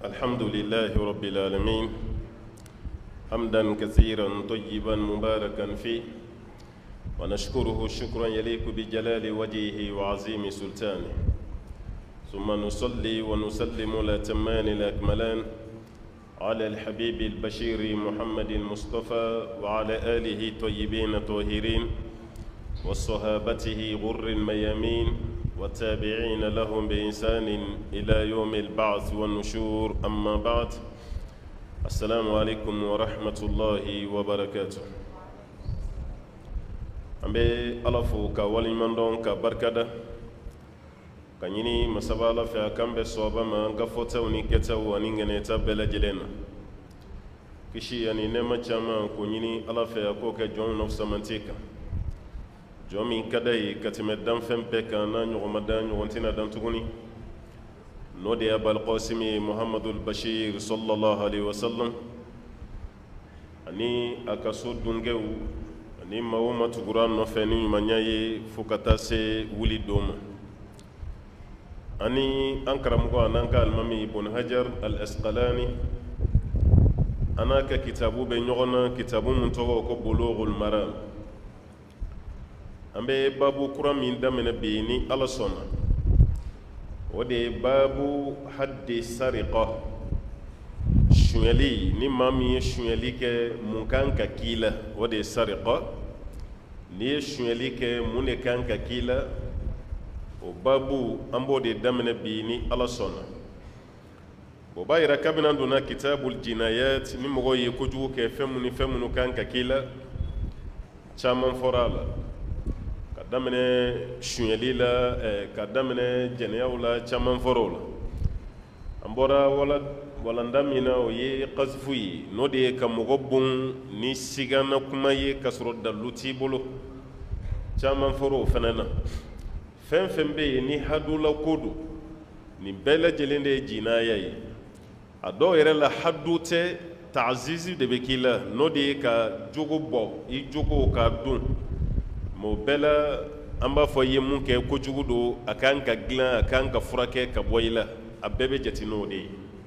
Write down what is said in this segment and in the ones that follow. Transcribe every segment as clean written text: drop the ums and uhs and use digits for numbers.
الحمد لله رب العالمين حمدا كثيرا طيبا مباركا فيه ونشكره شكرا يليق بجلال وجهه وعظيم سلطانه ثم نصلي ونسلم الأتمان الأكملان على الحبيب البشير محمد المصطفى وعلى آله طيبين طاهرين وصحابته غر الميامين والتابعين لهم بإحسان إلى يوم البعث والنشور. أما بعد، السلام عليكم ورحمة الله وبركاته. أمبي ألفو كوالي مندون كبركة كنيني مسابالة في أكمل صوبا ما غفوتا ونكتا ونغنيتا بلا جلنا كشي يعني نما جاما كنيني ألفا أكوك جون نفس منتيكا جومي كداي كتمدان فمبكا نانيو رمضان ونتنا دان تغني نودي أبا القاسم محمد البشير صلى الله عليه وسلم أني أكسود دونجو أني ماوما تغران نفني منياي فكتاسي ولي دوم أني أنكرمكو أنانكا المامي بن حجر الأسقلاني أنا ككتابو بنيوغنا كتابو منتوغو بلوغ المرام أمبي بابو كرام من دمنا بيني على صنع ودي بابو حد سرقة شوالي نمامي شوالي كمكان ككيلة ودي سرقة ني شوالي كمكان ككيلة وبابو أمبو دي دمنا بيني على صنع وباي ركبنا عندنا كتاب الجنايات نمغو يكجو كفمنو كان ككيلة شامن فرالا damene shunyali la ka damene jeneyaw la caman foro la an bɔra walandamina o ye qazfu ye n'o de ye ka mɔgɔ bon ni sigana kuma ye ka sɔrɔ dalu t'i bolo caman foro o fana na fɛn fɛn bɛ yen ni hadula ko don nin bɛɛ lajɛlen de ye jinaya ye a dɔw yɛrɛ la hadu tɛ ta'zizi de bɛ k'i la n'o de ye ka jogo bɔ i jogo ka dun mo bela amba fo ye mun ke ko jugudo akan ka glan akan ka furake ka boyila abebe jatino de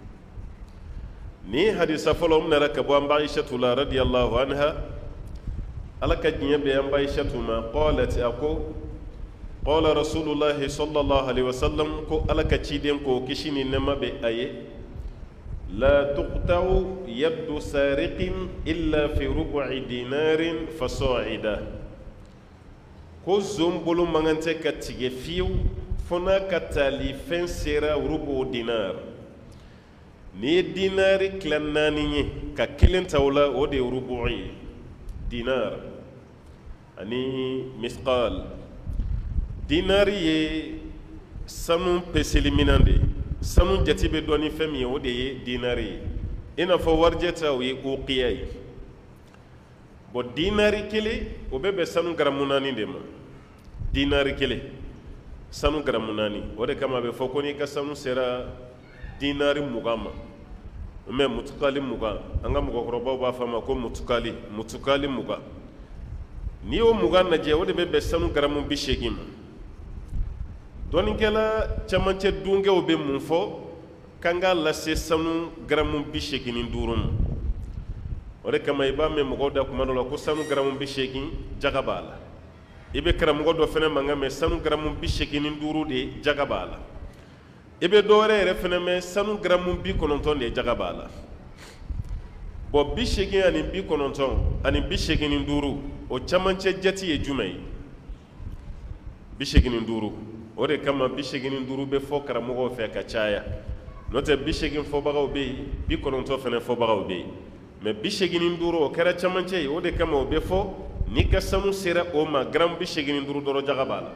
ni hadisa folo mun raka bo amba Aisha la radiyallahu anha alaka jinya be amba Aisha ma qalat ako qala rasulullah sallallahu alaihi wasallam ko alaka ciden ko kishini nema be aye la tuqta'u yadu sariqin illa fi rubu'i dinarin fasa'ida ko zombolo mangante ka tige fiw fona ka tali fen sera rubo dinar ni dinari klannani nye ka kelen tawla o de rubu'i dinar ani misqal dinari ye sanu peseli minande sanu jatibe doni femi o de ye dinari ina fo warjeta o ye uqiyai bo dinari kele o bebe sanu garamunani de ma dinari kele sanu garamunani o de kama be foko ni ka sanu sera dinari mugama me mutukali muga anga mugo koroba ba fama ko mutukali muga ni o muga na je o de bebe sanu garamun bishegima doni kala chamanche dunge o be mun fo kanga la se sanu garamun bishegini durum o de kama iba me mugo da kuma do ko sanu garamun bishegin jagabala ibe karamugo do fene manga me sanu garamun bishegini duru de jagabala ibe doore re fene me sanu garamun bi kononton de jagabala bo bishegin ani bi kononton ani bishegini duru o chamanche jati e jumai bishegini duru o de kama bishegini duru be fo karamugo fe ka chaya note bishegin fo bagaw be bi kononton fene fo bagaw be mais bishegini duru o kera chamanche o de kama o be fo ni ka sanu sera o ma gram bishegini duru doro jagabala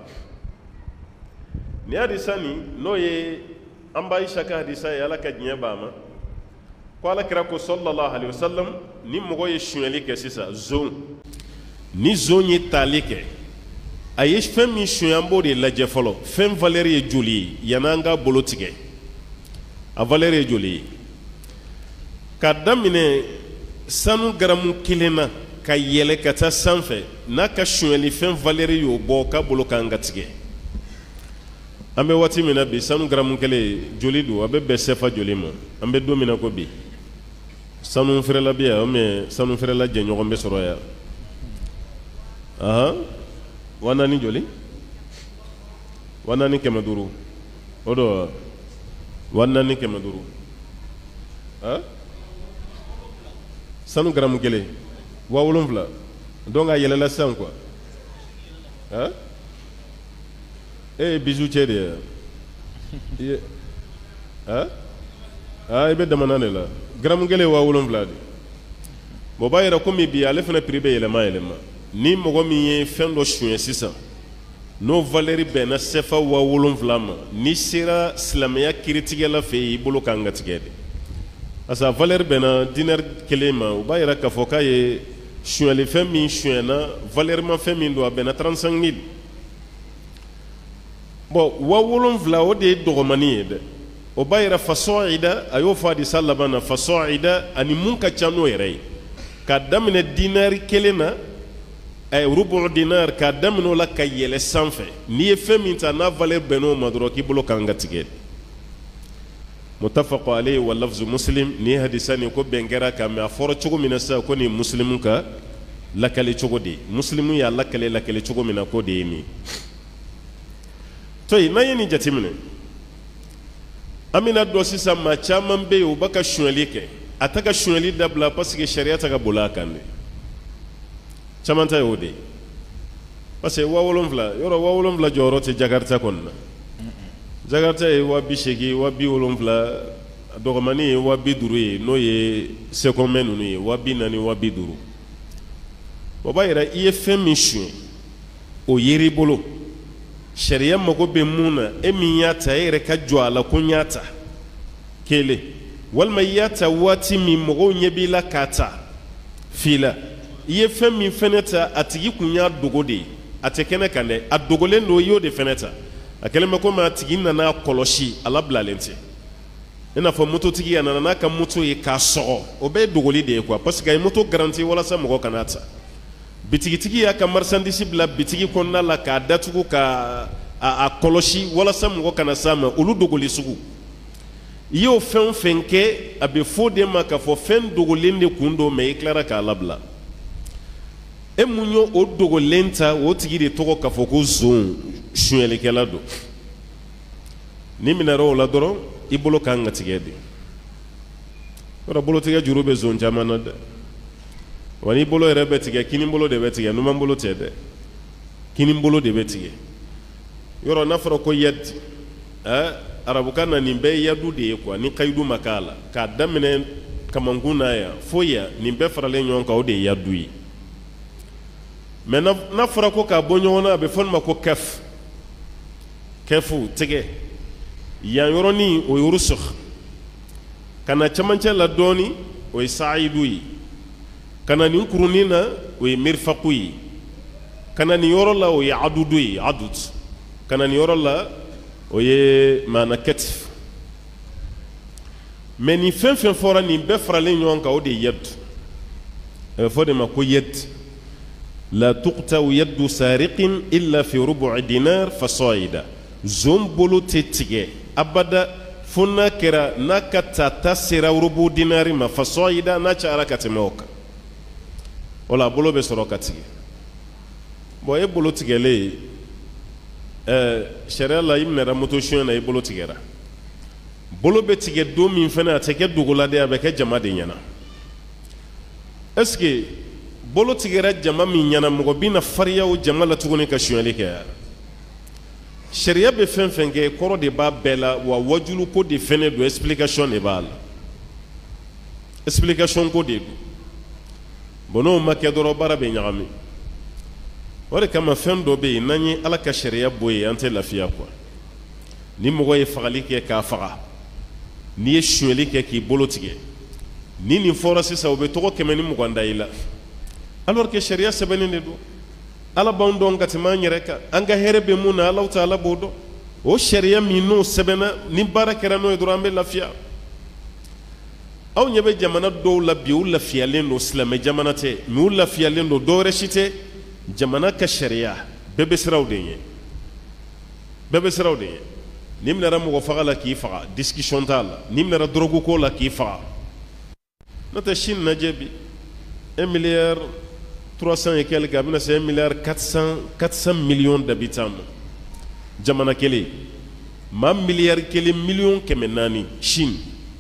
ni hadisa ni no ye amba Aisha ka hadisa ya ala ka jinya bama ko ala kira ko sallallahu alaihi wasallam ni mogo ye shunyali ke sisa zon ni zon ye talike aye fem mi shunyambo de laje folo fem valeur ye joli yananga bolotige a valeur ye joli ka damine sanu garamu kilena ka yele ka taa sanfɛ n'a ka sonyali fɛn valeur y'o bɔ ka bolo kan ka tigɛ ambe wati mina bi sanu gramu kele joli do abe be sefa joli mo ambe do mina ko bi sanu frela bi ya me sanu frela je nyogo be soro ya aha wana ni joli wana ni kemaduru odo wana ni kemaduru ha sanu gramu kele wa wolonfla donc a yelela san quoi hein bijou chéri hein ibe damanane la gramu kele wa wolonfla di bo bayira ko mi bi ale fana pribe yelema ni mogo mi ye fen do chouye sisan no valeri bena sefa wa wolonfla ma ni sera islamia critique la fe i bolo kanga tigede asa valeri bena dinar kelema o bayira ka foka ye chouye fem min chouye na valeri ma fem min do bena 35000 bon wa wolonfla o de dogomani ye de o bayira fasoida ayo fadi sallabana fasoida ani munka chano yere ka damine dinar kelena ay rubu dinar ka damino la ka yele sanfɛ ni ye fɛn min ta n'a valeur bɛnn'o ma dɔrɔn k'i bolo kan ka tigɛ mutafaq alayhi wa lafzu muslim ni hadisa ni ko bɛn kɛra kan mɛ a fɔra cogo min na sisan ko ni muslimu ka lakale cogo de muslimu y'a lakale cogo min na ko de ye nin to yen n'an ye nin jateminɛ an bɛna dɔn sisan maa caman bɛ yen u b'a ka sonyali kɛ a ta ka sonyali dabila parce que sariya ta ka boli a kan de caman ta y'o de parce que 7000 yɔrɔ 7000 jɔyɔrɔ tɛ jakarta kɔni na jakarta ye 80,000 70,000 dɔgɔmani ye 50,000 ye n'o ye seconmain ninnu ye 40,000 50,000 o b'a yira i ye fɛn min suɲɛ o yer'i bolo sariya mago bɛ mun na e min y'a ta e yɛrɛ ka jɔ a la ko n y'a ta kelen walima i y'a ta waati min mɔgɔw ɲɛ b'i la k'a ta f'i la i ye fɛn min fɛnɛ ta a tigi kun y'a dogo de ye a tɛ kɛnɛ kan dɛ a dogolen don i y'o de fɛnɛ ta a kɛlen bɛ komi a tigi nana kɔlɔsi a labilalen tɛ i n'a fɔ mototigi a nana n'a ka moto ye k'a sɔgɔ o bɛɛ ye dogoli de ye quoi parce que a ye moto garanti walasa mɔgɔ kana ta bitigitigi y'a ka marchandise bila bitigi kɔnɔna la k'a datugu ka a kɔlɔsi walasa mɔgɔ kana s'a ma olu dogoli sugu i y'o fɛn o fɛn kɛ a bɛ fɔ de ma k'a fɔ fɛn dogolen de kun don mɛ i tilara k'a labila e mun y'o o dogolen ta o tigi de tɔgɔ k'a fɔ ko zon sonyɛlikɛla don ni minɛra o la dɔrɔn i bolo kan ka tigɛ de yɔrɔ bolotigɛ juru bɛ zon caman na dɛ wa n'i bolo yɛrɛ bɛ tigɛ kini bolo de bɛ tigɛ numan bolo tɛ dɛ kini bolo de bɛ tigɛ yɔrɔ n'a fɔra ko yadi arabukan na nin bɛɛ ye yadu de ye quoi ni kayidu ma k'a la k'a daminɛ kamankun na yan fo yan nin bɛɛ faralen ɲɔgɔn kan o de ye yadu ye mais n'a fɔra ko k'a bɔ ɲɔgɔn na a bɛ fɔ nin ma ko kɛfu tigɛ yan yɔrɔnin o ye rusukh ka na camancɛ la dɔɔni o ye sa'idu ye ka na nin kurunin na o ye mirfaku ye ka na nin yɔrɔ la o ye adudu ye adud ka na nin yɔrɔ la o ye maana katif mais nin fɛn fɛn fɔra nin bɛɛ faralen ɲɔgɔn kan o de ye yad a bɛ fɔ de ma ko yad la tuqta yadu sariqin illa fi rubu' dinar fasaida zon bolo tɛ tigɛ abada fo n'a kɛra n'a ka tata sera rubu dinari ma fasaida n'a cayara ka tɛmɛ o kan o la a bolo bɛ sɔrɔ ka tigɛ bon e bolo tigɛlen sariya la i minɛra moto suɲɛ na i bolo tigɛra bolo bɛ tigɛ don min fɛnɛ a tɛ kɛ dogola de a bɛ kɛ jama de ɲɛna est ce que bolo tigɛra jama min ɲɛna mɔgɔ bɛ na fariya o jama la tuguni ka suɲɛli kɛ yan sariya bɛ fɛn fɛn kɛ kɔrɔ de b'a bɛɛ la wa wajulu ko de fɛnɛ don explication de b'a la explication ko de don bon n'o ma kɛ dɔrɔn baara bɛ ɲagami o de kama fɛn dɔ bɛ yen n'an ye ala ka sariya bɔ yen an tɛ lafiya quoi ni mɔgɔ ye fagali kɛ k'a faga n'i ye suɲɛli kɛ k'i bolo tigɛ ni nin fɔra sisan o bɛ tɔgɔ 120 da i la alors que sariya sɛbɛnnen de don ala b'anw dɔn ka tɛmɛ an yɛrɛ kan an ka hɛrɛ bɛ mun na alaw ta'ala b'o dɔn o sariya min n'o sɛbɛnna ni baara kɛra n'o ye dɔrɔn an bɛ lafiya aw ɲɛ bɛ jamana dɔw la bi u lafiyalen don silamɛ jamana tɛ mais u lafiyalen don dɔwɛrɛ si tɛ jamana ka sariya bɛɛ bɛ siraw de ɲɛ bɛɛ bɛ siraw de ɲɛ nimnera mo faga la ki faga discussion tala nimnera drogu ko la ki faga nata Chine na jebi 1 milliard 300 et quelques abina c'est 1 milliard 400 millions d'habitants jamana kele ma milliard kele million keme nani Chine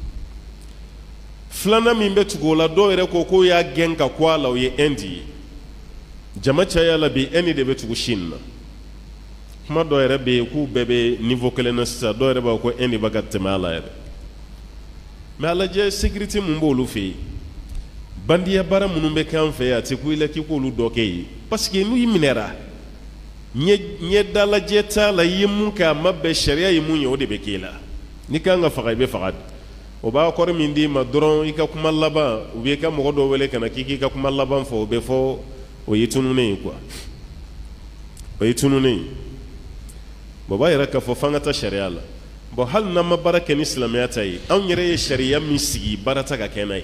flana min be tugola do ere ko ya genka kwa la ye Indi jama chaya la bi eni de be tugu Chine kuma do ere be ku bebe niveau kele na sa do ere ba ko Indi bagat mala ere mais ala je sécurité mun bolu fe bandiya bara munun be kan fe ya te ku ila ki ko lu do ke parce que nu yiminera nye dala jeta la yimun ka mabbe sharia yimun yo de be kila ni kan ga faga be faga o ba ko min di ma doron ika kuma laba u be ka mo do wele kana kiki ka kuma laba fo be fo o yitunu ne quoi o yitunu ne bo ba yara ka fo fanga ta sharia la bo hal na ma baraka ni islamiyata yi an yere sharia mi sigi barata ka kenai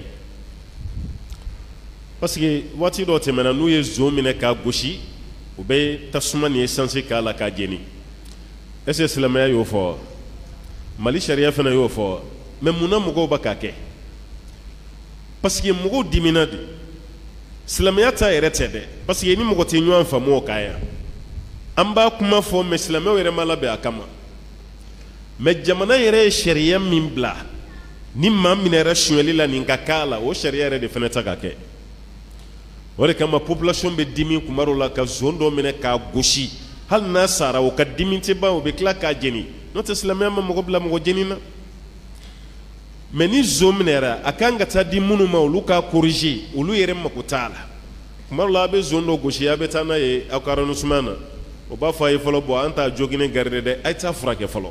parce que wati do te mena nu ye zo mine ka goshi u be tasuma ni essence ka la ka jeni est-ce islamiyya yo fo mali sharia fana yo fo mais muna mugo ba ka ke parce que mugo dimina de islamiyata yere tede parce que ni mugo te nyu anfa mo kaya amba kuma fo mais islamiyya yere mala be akama mais jamana yere sharia min bla ni ma minera shweli la ninka kala o sharia yere de fana ta ka ke wale kama population be dimi kumaro la ka zondo mine ka goshi hal na sara o ka dimi te ba o be kla ka jeni not islamiyya ma mo bla mo jeni na mais ni zominera akanga ta di munu ma olu ka corriger olu yere makutala kumaro la be zondo goshi ya be tana ye akaranu sumana o ba fa yi folo bo anta jogine garde de ayta frake folo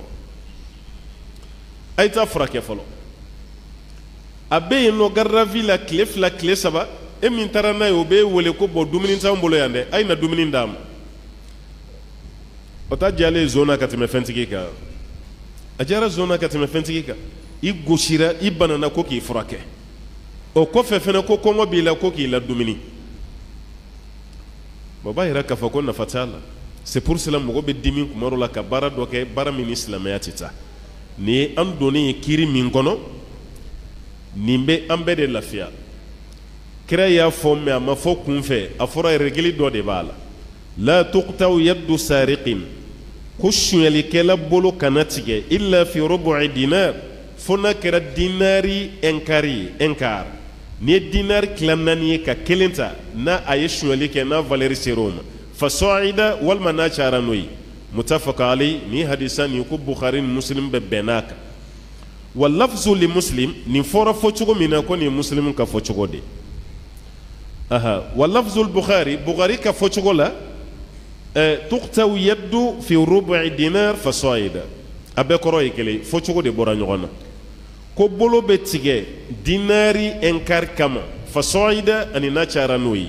abe no garra villa clef la clé saba e min tarana yo be wole ko bo dumini tambolo yande ay na dumini ndam ota jale zona katime fentikika ajara zona katime fentikika i goshira i banana ko ki frake o ko fefena ko kongo bila ko ki la dumini baba ira ka fa ko na fatala c'est pour cela mo be dimi kumaro la ka bara do ke bara min islamiyatita ni an doni kiri min kono nimbe ambe de lafia kira ya fo me ma fo kun fe afora regili do de bala la tuqtaw yaddu sariqin kushuli kala bolo kanatige illa fi rubu'i dinar fona kira dinari enkar ni dinar klamnani ka kelenta na ayeshuli ke na valeri serum fa sa'ida wal manachara noy متفق عليه ني حديثان يكو بخاري مسلم ببناك واللفظ لمسلم نفور فوتشو من كون مسلم كفوتشو دي واللفظ البخاري بخاري كفوتشو لا تقتو يد في ربع دينار فصاعدا ابي كروي كلي فوتشو دي بورا نيغونا كو بولو بتيغي ديناري انكار كما فصاعدا اني ناتشارا نوي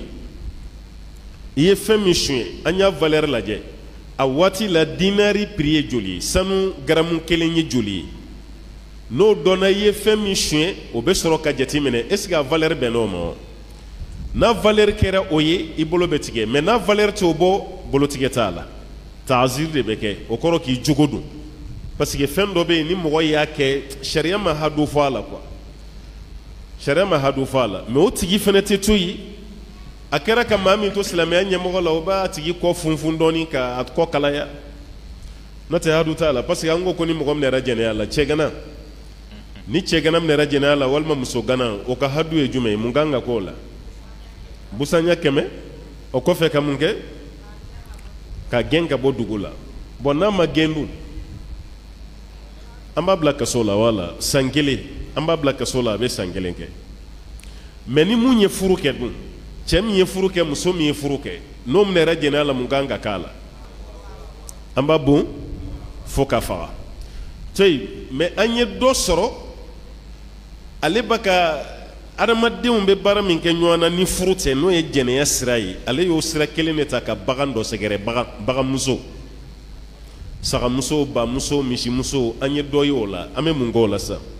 يفهم شوي انيا فالير لاجي a wati la dinari priye joli sanu garamu kelen ye joli no dona ye fɛn min suɲɛ o bɛ sɔrɔ ka jate minɛ est ce que a valeur bɛn n'o ma n'a valeur kɛra o ye i bolo bɛ tigɛ mais n'a valeur t'o bɔ bolo tigɛ t'a la ta'zir de bɛ kɛ o kɔrɔ k'i jogo don parce que fɛn dɔ bɛ yen ni mɔgɔ y'a kɛ sariya ma hadu fɔ a la quoi sariya ma hadu fɔ a la mais o tigi fɛnɛ tɛ to yen a kɛra ka maa min to silamɛya ɲɛmɔgɔ la o b'a tigi kɔ funfun dɔɔni ka a kɔ kalaya n'o tɛ hadu t'a la parce que an ko ni mɔgɔ min yɛrɛ jɛnɛya la cɛgana ni cɛgana min yɛrɛ jɛnɛya la walima muso gana o ka hadu ye jumɛn ye mun kan ka k'o la busanya 100 o kɔfɛ ka mun kɛ ka gɛn ka bɔ dugu la bon n'a ma gɛn dun an b'a bila kaso la wala san 1 an b'a bila kaso la a bɛ san 1 kɛ mais ni mun ye furu kɛ dun cɛ min ye furu kɛ muso min ye furu kɛ n'o min yɛrɛ jɛnɛya la mun kan ka k'a la an b'a bon fo ka faga to yen mais an ye dɔ sɔrɔ ale b'a ka adamadenw bɛ baara min kɛ ɲɔgɔn na ni furu tɛ n'o ye jɛnɛya sira ye ale y'o sira kelen de ta ka bagan dɔ sɛgɛrɛ baganmuso sagamuso bamuso misimuso an ye dɔ ye o la an bɛ mun k'o la sisan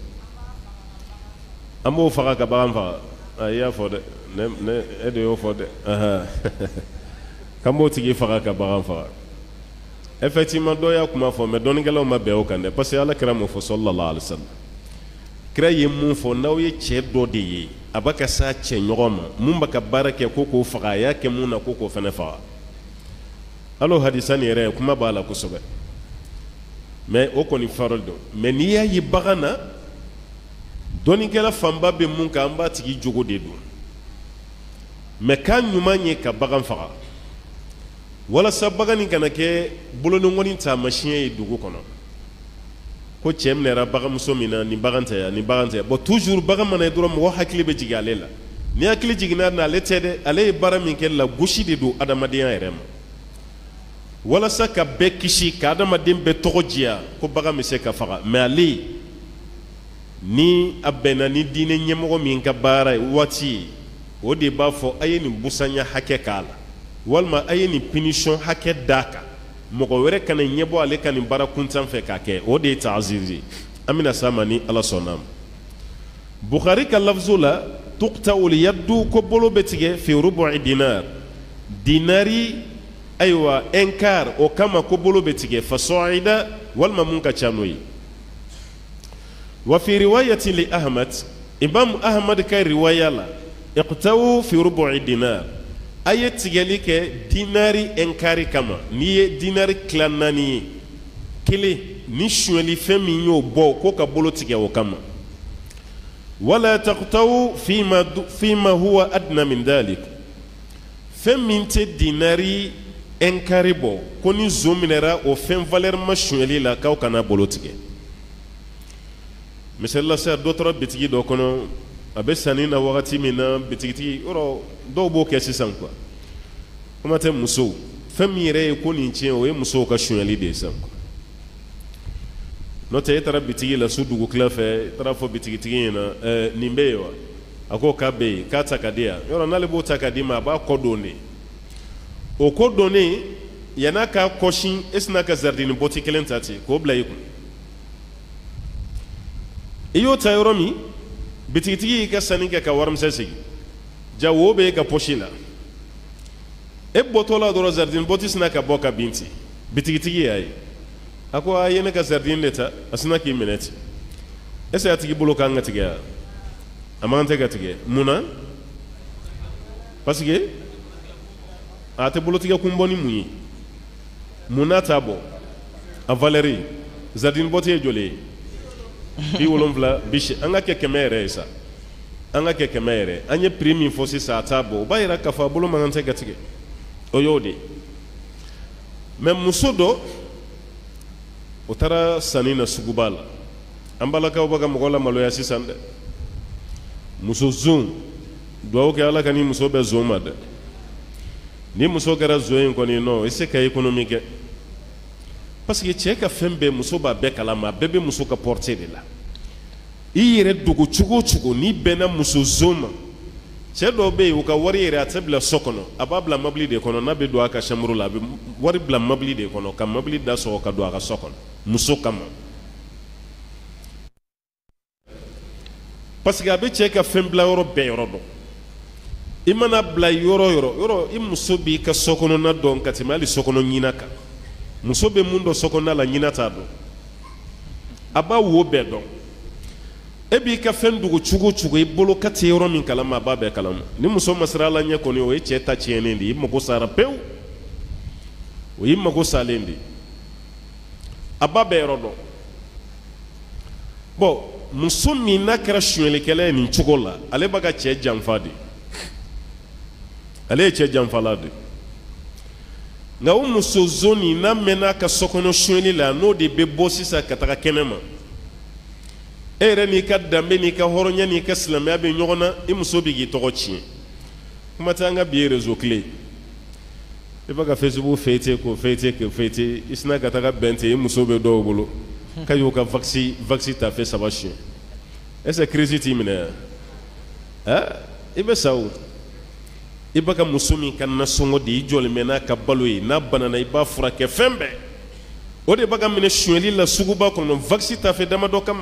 an b'o faga ka bagan faga i y'a fɔ dɛ ne e de y'o fɔ dɛ k'an b'o tigi faga ka bagan faga effectivement do ya kuma fo mais dɔnikɛlaw ma bɛn o kan dɛ parce que ala kira mun fɔ sallallahu alaihi wasallam kira ye mun fɔ n'aw ye cɛ dɔ de ye a b'a ka s'a cɛ ɲɔgɔn ma mun b'a ka baara kɛ ko k'o faga a y'a kɛ mun na ko k'o fana faga alo hadisa nin yɛrɛ kuma b'a la kosɛbɛ mais o kɔni farol don mais n'i y'a ye bagan na dɔnikɛla fanba bɛ mun kan an b'a tigi jogo de don mais k'a ɲuman ye ka bagan faga walasa bagan nin kana kɛ bolonɔngɔni taamasiyɛn ye dugu kɔnɔ ko cɛ minɛra baganmuso min na nin bagan tɛ yan nin bagan tɛ yan bon toujours bagan mana ye dɔrɔn mɔgɔ hakili bɛ jigin ale la ni hakili jiginna na ale tɛ dɛ ale ye baara min kɛ lagosi de don adamadenya yɛrɛ ma walasa ka bɛɛ kisi ka adamaden bɛɛ tɔgɔ diya ko bagan bɛ se ka faga mais ale ni a bɛnna ni diinɛ ɲɛmɔgɔ min ka baara ye waati ye o de b'a fɔ a ye nin busanya hakɛ k'a la walima a ye nin punition hakɛ d'a kan mɔgɔ wɛrɛ kana ɲɛbɔ ale ka nin baara kuntan fɛ k'a kɛ o de ye ta'zir ye an bɛna s'a ma ni ala sɔnna ma Bukhari ka lafzu la tuqta'u yaddu ko bolo bɛ tigɛ fi rubu'i dinar dinari ayiwa enkar o kama ko bolo bɛ tigɛ fa sa'ida walima mun ka ca n'o ye wa fi riwayatin li Ahmad Imam Ahmad ka riwaya la iqta'u fi rubu'i dinar a ye tigɛli kɛ dinari enkari kama n'i ye dinari tila 4 ye kelen ni suɲɛli fɛn min y'o bɔ ko ka bolo tigɛ o kama wala taqtaw fima huwa adna min dalik fɛn min tɛ dinari enkari bɔ ko ni zo minɛra o fɛn valeur ma suɲɛli la k'aw kana bolo tigɛ misalila sisan dɔ tora bitigi dɔ kɔnɔ a bɛ sanni na wagati min na bitigitigi yɔrɔ dɔw b'o kɛ sisan quoi kuma tɛ musow fɛn min yɛrɛ ye ko nin tiɲɛ o ye musow ka suɲɛli de ye sisan quoi n'o tɛ e taara bitigi la su dugu tila fɛ e taara fɔ bitigitigi ɲɛna nin bɛ yen wa a ko k'a bɛ yen k'a ta ka di yan yɔrɔ n'ale b'o ta ka di ma a b'a kɔ don de o kɔ donnen yan'a k'a kɔsin e sina ka zaridini bɔti kelen ta ten k'o bila i kun i y'o ta yɔrɔ min bitigitigi y'i ka sanni kɛ ka warimisɛn segin ja wo bɛ e ka pɔsi la e bɔtɔ la dɔrɔn zaridini bɔti sina ka bɔ ka bin ten bitigitigi y'a ye a ko a ye ne ka zaridini de ta a sina k'i minɛ ten est-ce que a tigi bolo k'an ka tigɛ wa a man tɛ ka tigɛ mun na parce que a tɛ bolotigɛ kun bɔ ni mun ye mun n'a t'a bɔ a valeur zaridini bɔti ye joli ye 70 50 an ka kɛ 100 yɛrɛ ye sa an ka kɛ 100 yɛrɛ an ye prix min fɔ sisan a t'a bɔ o b'a yira k'a fɔ a bolo man tɛ ka tigɛ o y'o de mais muso dɔ o taara sanni na suguba la an balakaw bɛ ka mɔgɔ la maloya sisan dɛ muso zon duwawu kɛ ala ka ni muso bɛ zon ma dɛ ni muso kɛra zon in kɔni non i se ka économie kɛ parce que cɛ ka fɛn bɛɛ muso b'a bɛɛ kalama a bɛɛ bɛ muso ka portée de la i yɛrɛ dogo cogo o cogo n'i bɛnna muso zon ma cɛ dɔw bɛ yen u ka wari yɛrɛ a tɛ bila so kɔnɔ a b'a bila mobili de kɔnɔ n'a bɛ don a ka chambre la a bɛ wari bila mobili de kɔnɔ ka mobili da sɔgɔ ka don a ka so kɔnɔ muso kama parce que a bɛ cɛ ka fɛn bila yɔrɔ bɛɛ yɔrɔ dɔn i mana bila yɔrɔ yɔrɔ i muso b'i ka so kɔnɔna dɔn ka tɛmɛ hali so kɔnɔ ɲina kan muso bɛ mun dɔn so kɔnɔna la ɲina t'a dɔn a b'a wo bɛɛ dɔn e b'i ka fɛn dogo cogo o cogo i bolo ka tɛ yɔrɔ min kalama a b'a bɛɛ kalama ni muso ma siran ala ɲɛ kɔni o ye cɛ ta tiɲɛnen de ye i mago sara pewu o y'i mago salen de ye a b'a bɛɛ yɔrɔ dɔn bon muso min n'a kɛra suɲɛlikɛla ye nin cogo la ale b'a ka cɛ janfa de ale ye cɛ janfala de nka o muso zon nin n'a mɛnna a ka sokɔnɔ suɲɛli la n'o de bɛ bɔ sisan ka taga kɛnɛ ma e yɛrɛ n'i ka danbe n'i ka hɔrɔnya n'i ka silamɛya bɛ ɲɔgɔn na i muso bɛ k'i tɔgɔ tiɲɛ kuma tɛ an ka bi réseau clé i b'a ka Facebook feuilleter k'o feuilleter k'o feuilleter i sina ka taga bɛn ten i muso bɛ dɔw bolo k'a y'o ka vaccin tafe 3 siɲɛ est-ce que crise t'i minɛ yan i bɛ sa o i b'a ka muso min ka nasɔngɔ de i jɔlen bɛ n'a ka balo ye n'a banana i b'a furakɛ fɛn bɛɛ o de b'a ka minɛ suɲɛli la suguba kɔnɔ vaccin tafe damadɔ kama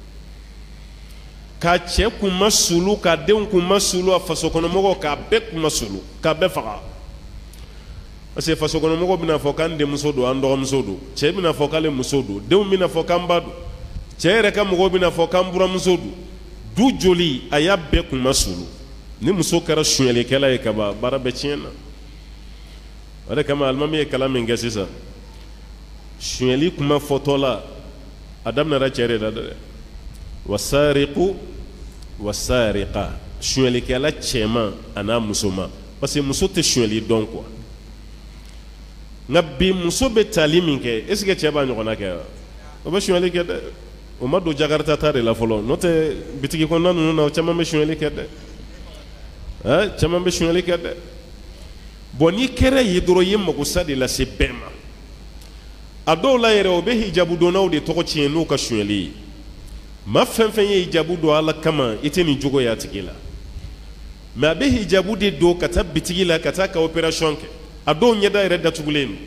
k'a cɛ kun ma sulu k'a denw kun ma sulu a faso kɔnɔ mɔgɔw k'a bɛɛ kun ma sulu k'a bɛɛ faga parce que faso kono mɔgɔ bɛna fɔ k'an denmuso don an dɔgɔmuso don cɛ bɛna fɔ k'ale muso don denw bɛna fɔ k'an ba don cɛ yɛrɛ ka mɔgɔw bɛna fɔ k'an buramuso don du joli a y'a bɛɛ kun ma sulu ni muso kɛra suɲɛlikɛla ye kaban baara bɛɛ tiɲɛ na o de kama alimami ye kalan min kɛ sisan suɲɛli kuma fɔtɔ la a daminɛra cɛ de la dɛ wasariqu wasariqa suɲɛlikɛla cɛman a n'a musoman parce que muso tɛ suɲɛli dɔn quoi nka bi muso bɛ tali min kɛ est ce que cɛ b'a ɲɔgɔnna kɛ wa o bɛ suɲɛli kɛ dɛ o ma don jakarta ta de la fɔlɔ n'o tɛ bitigi kɔnɔna ninnu na o caman bɛ suɲɛli kɛ dɛ caman bɛ suɲɛli kɛ dɛ bon n'i kɛra ye dɔrɔn i ye magosa de lase bɛɛ ma a dɔw la yɛrɛ o bɛ hijabu donnaw de tɔgɔ tiɲɛ n'u ka suɲɛli ye maa fɛn fɛn ye hijabu don ala kama i tɛ nin jogo ye a tigi la mɛ a bɛ hijabu de don ka taa bitigi la ka taa ka opération kɛ a dɔw ɲɛda yɛrɛ datugulen don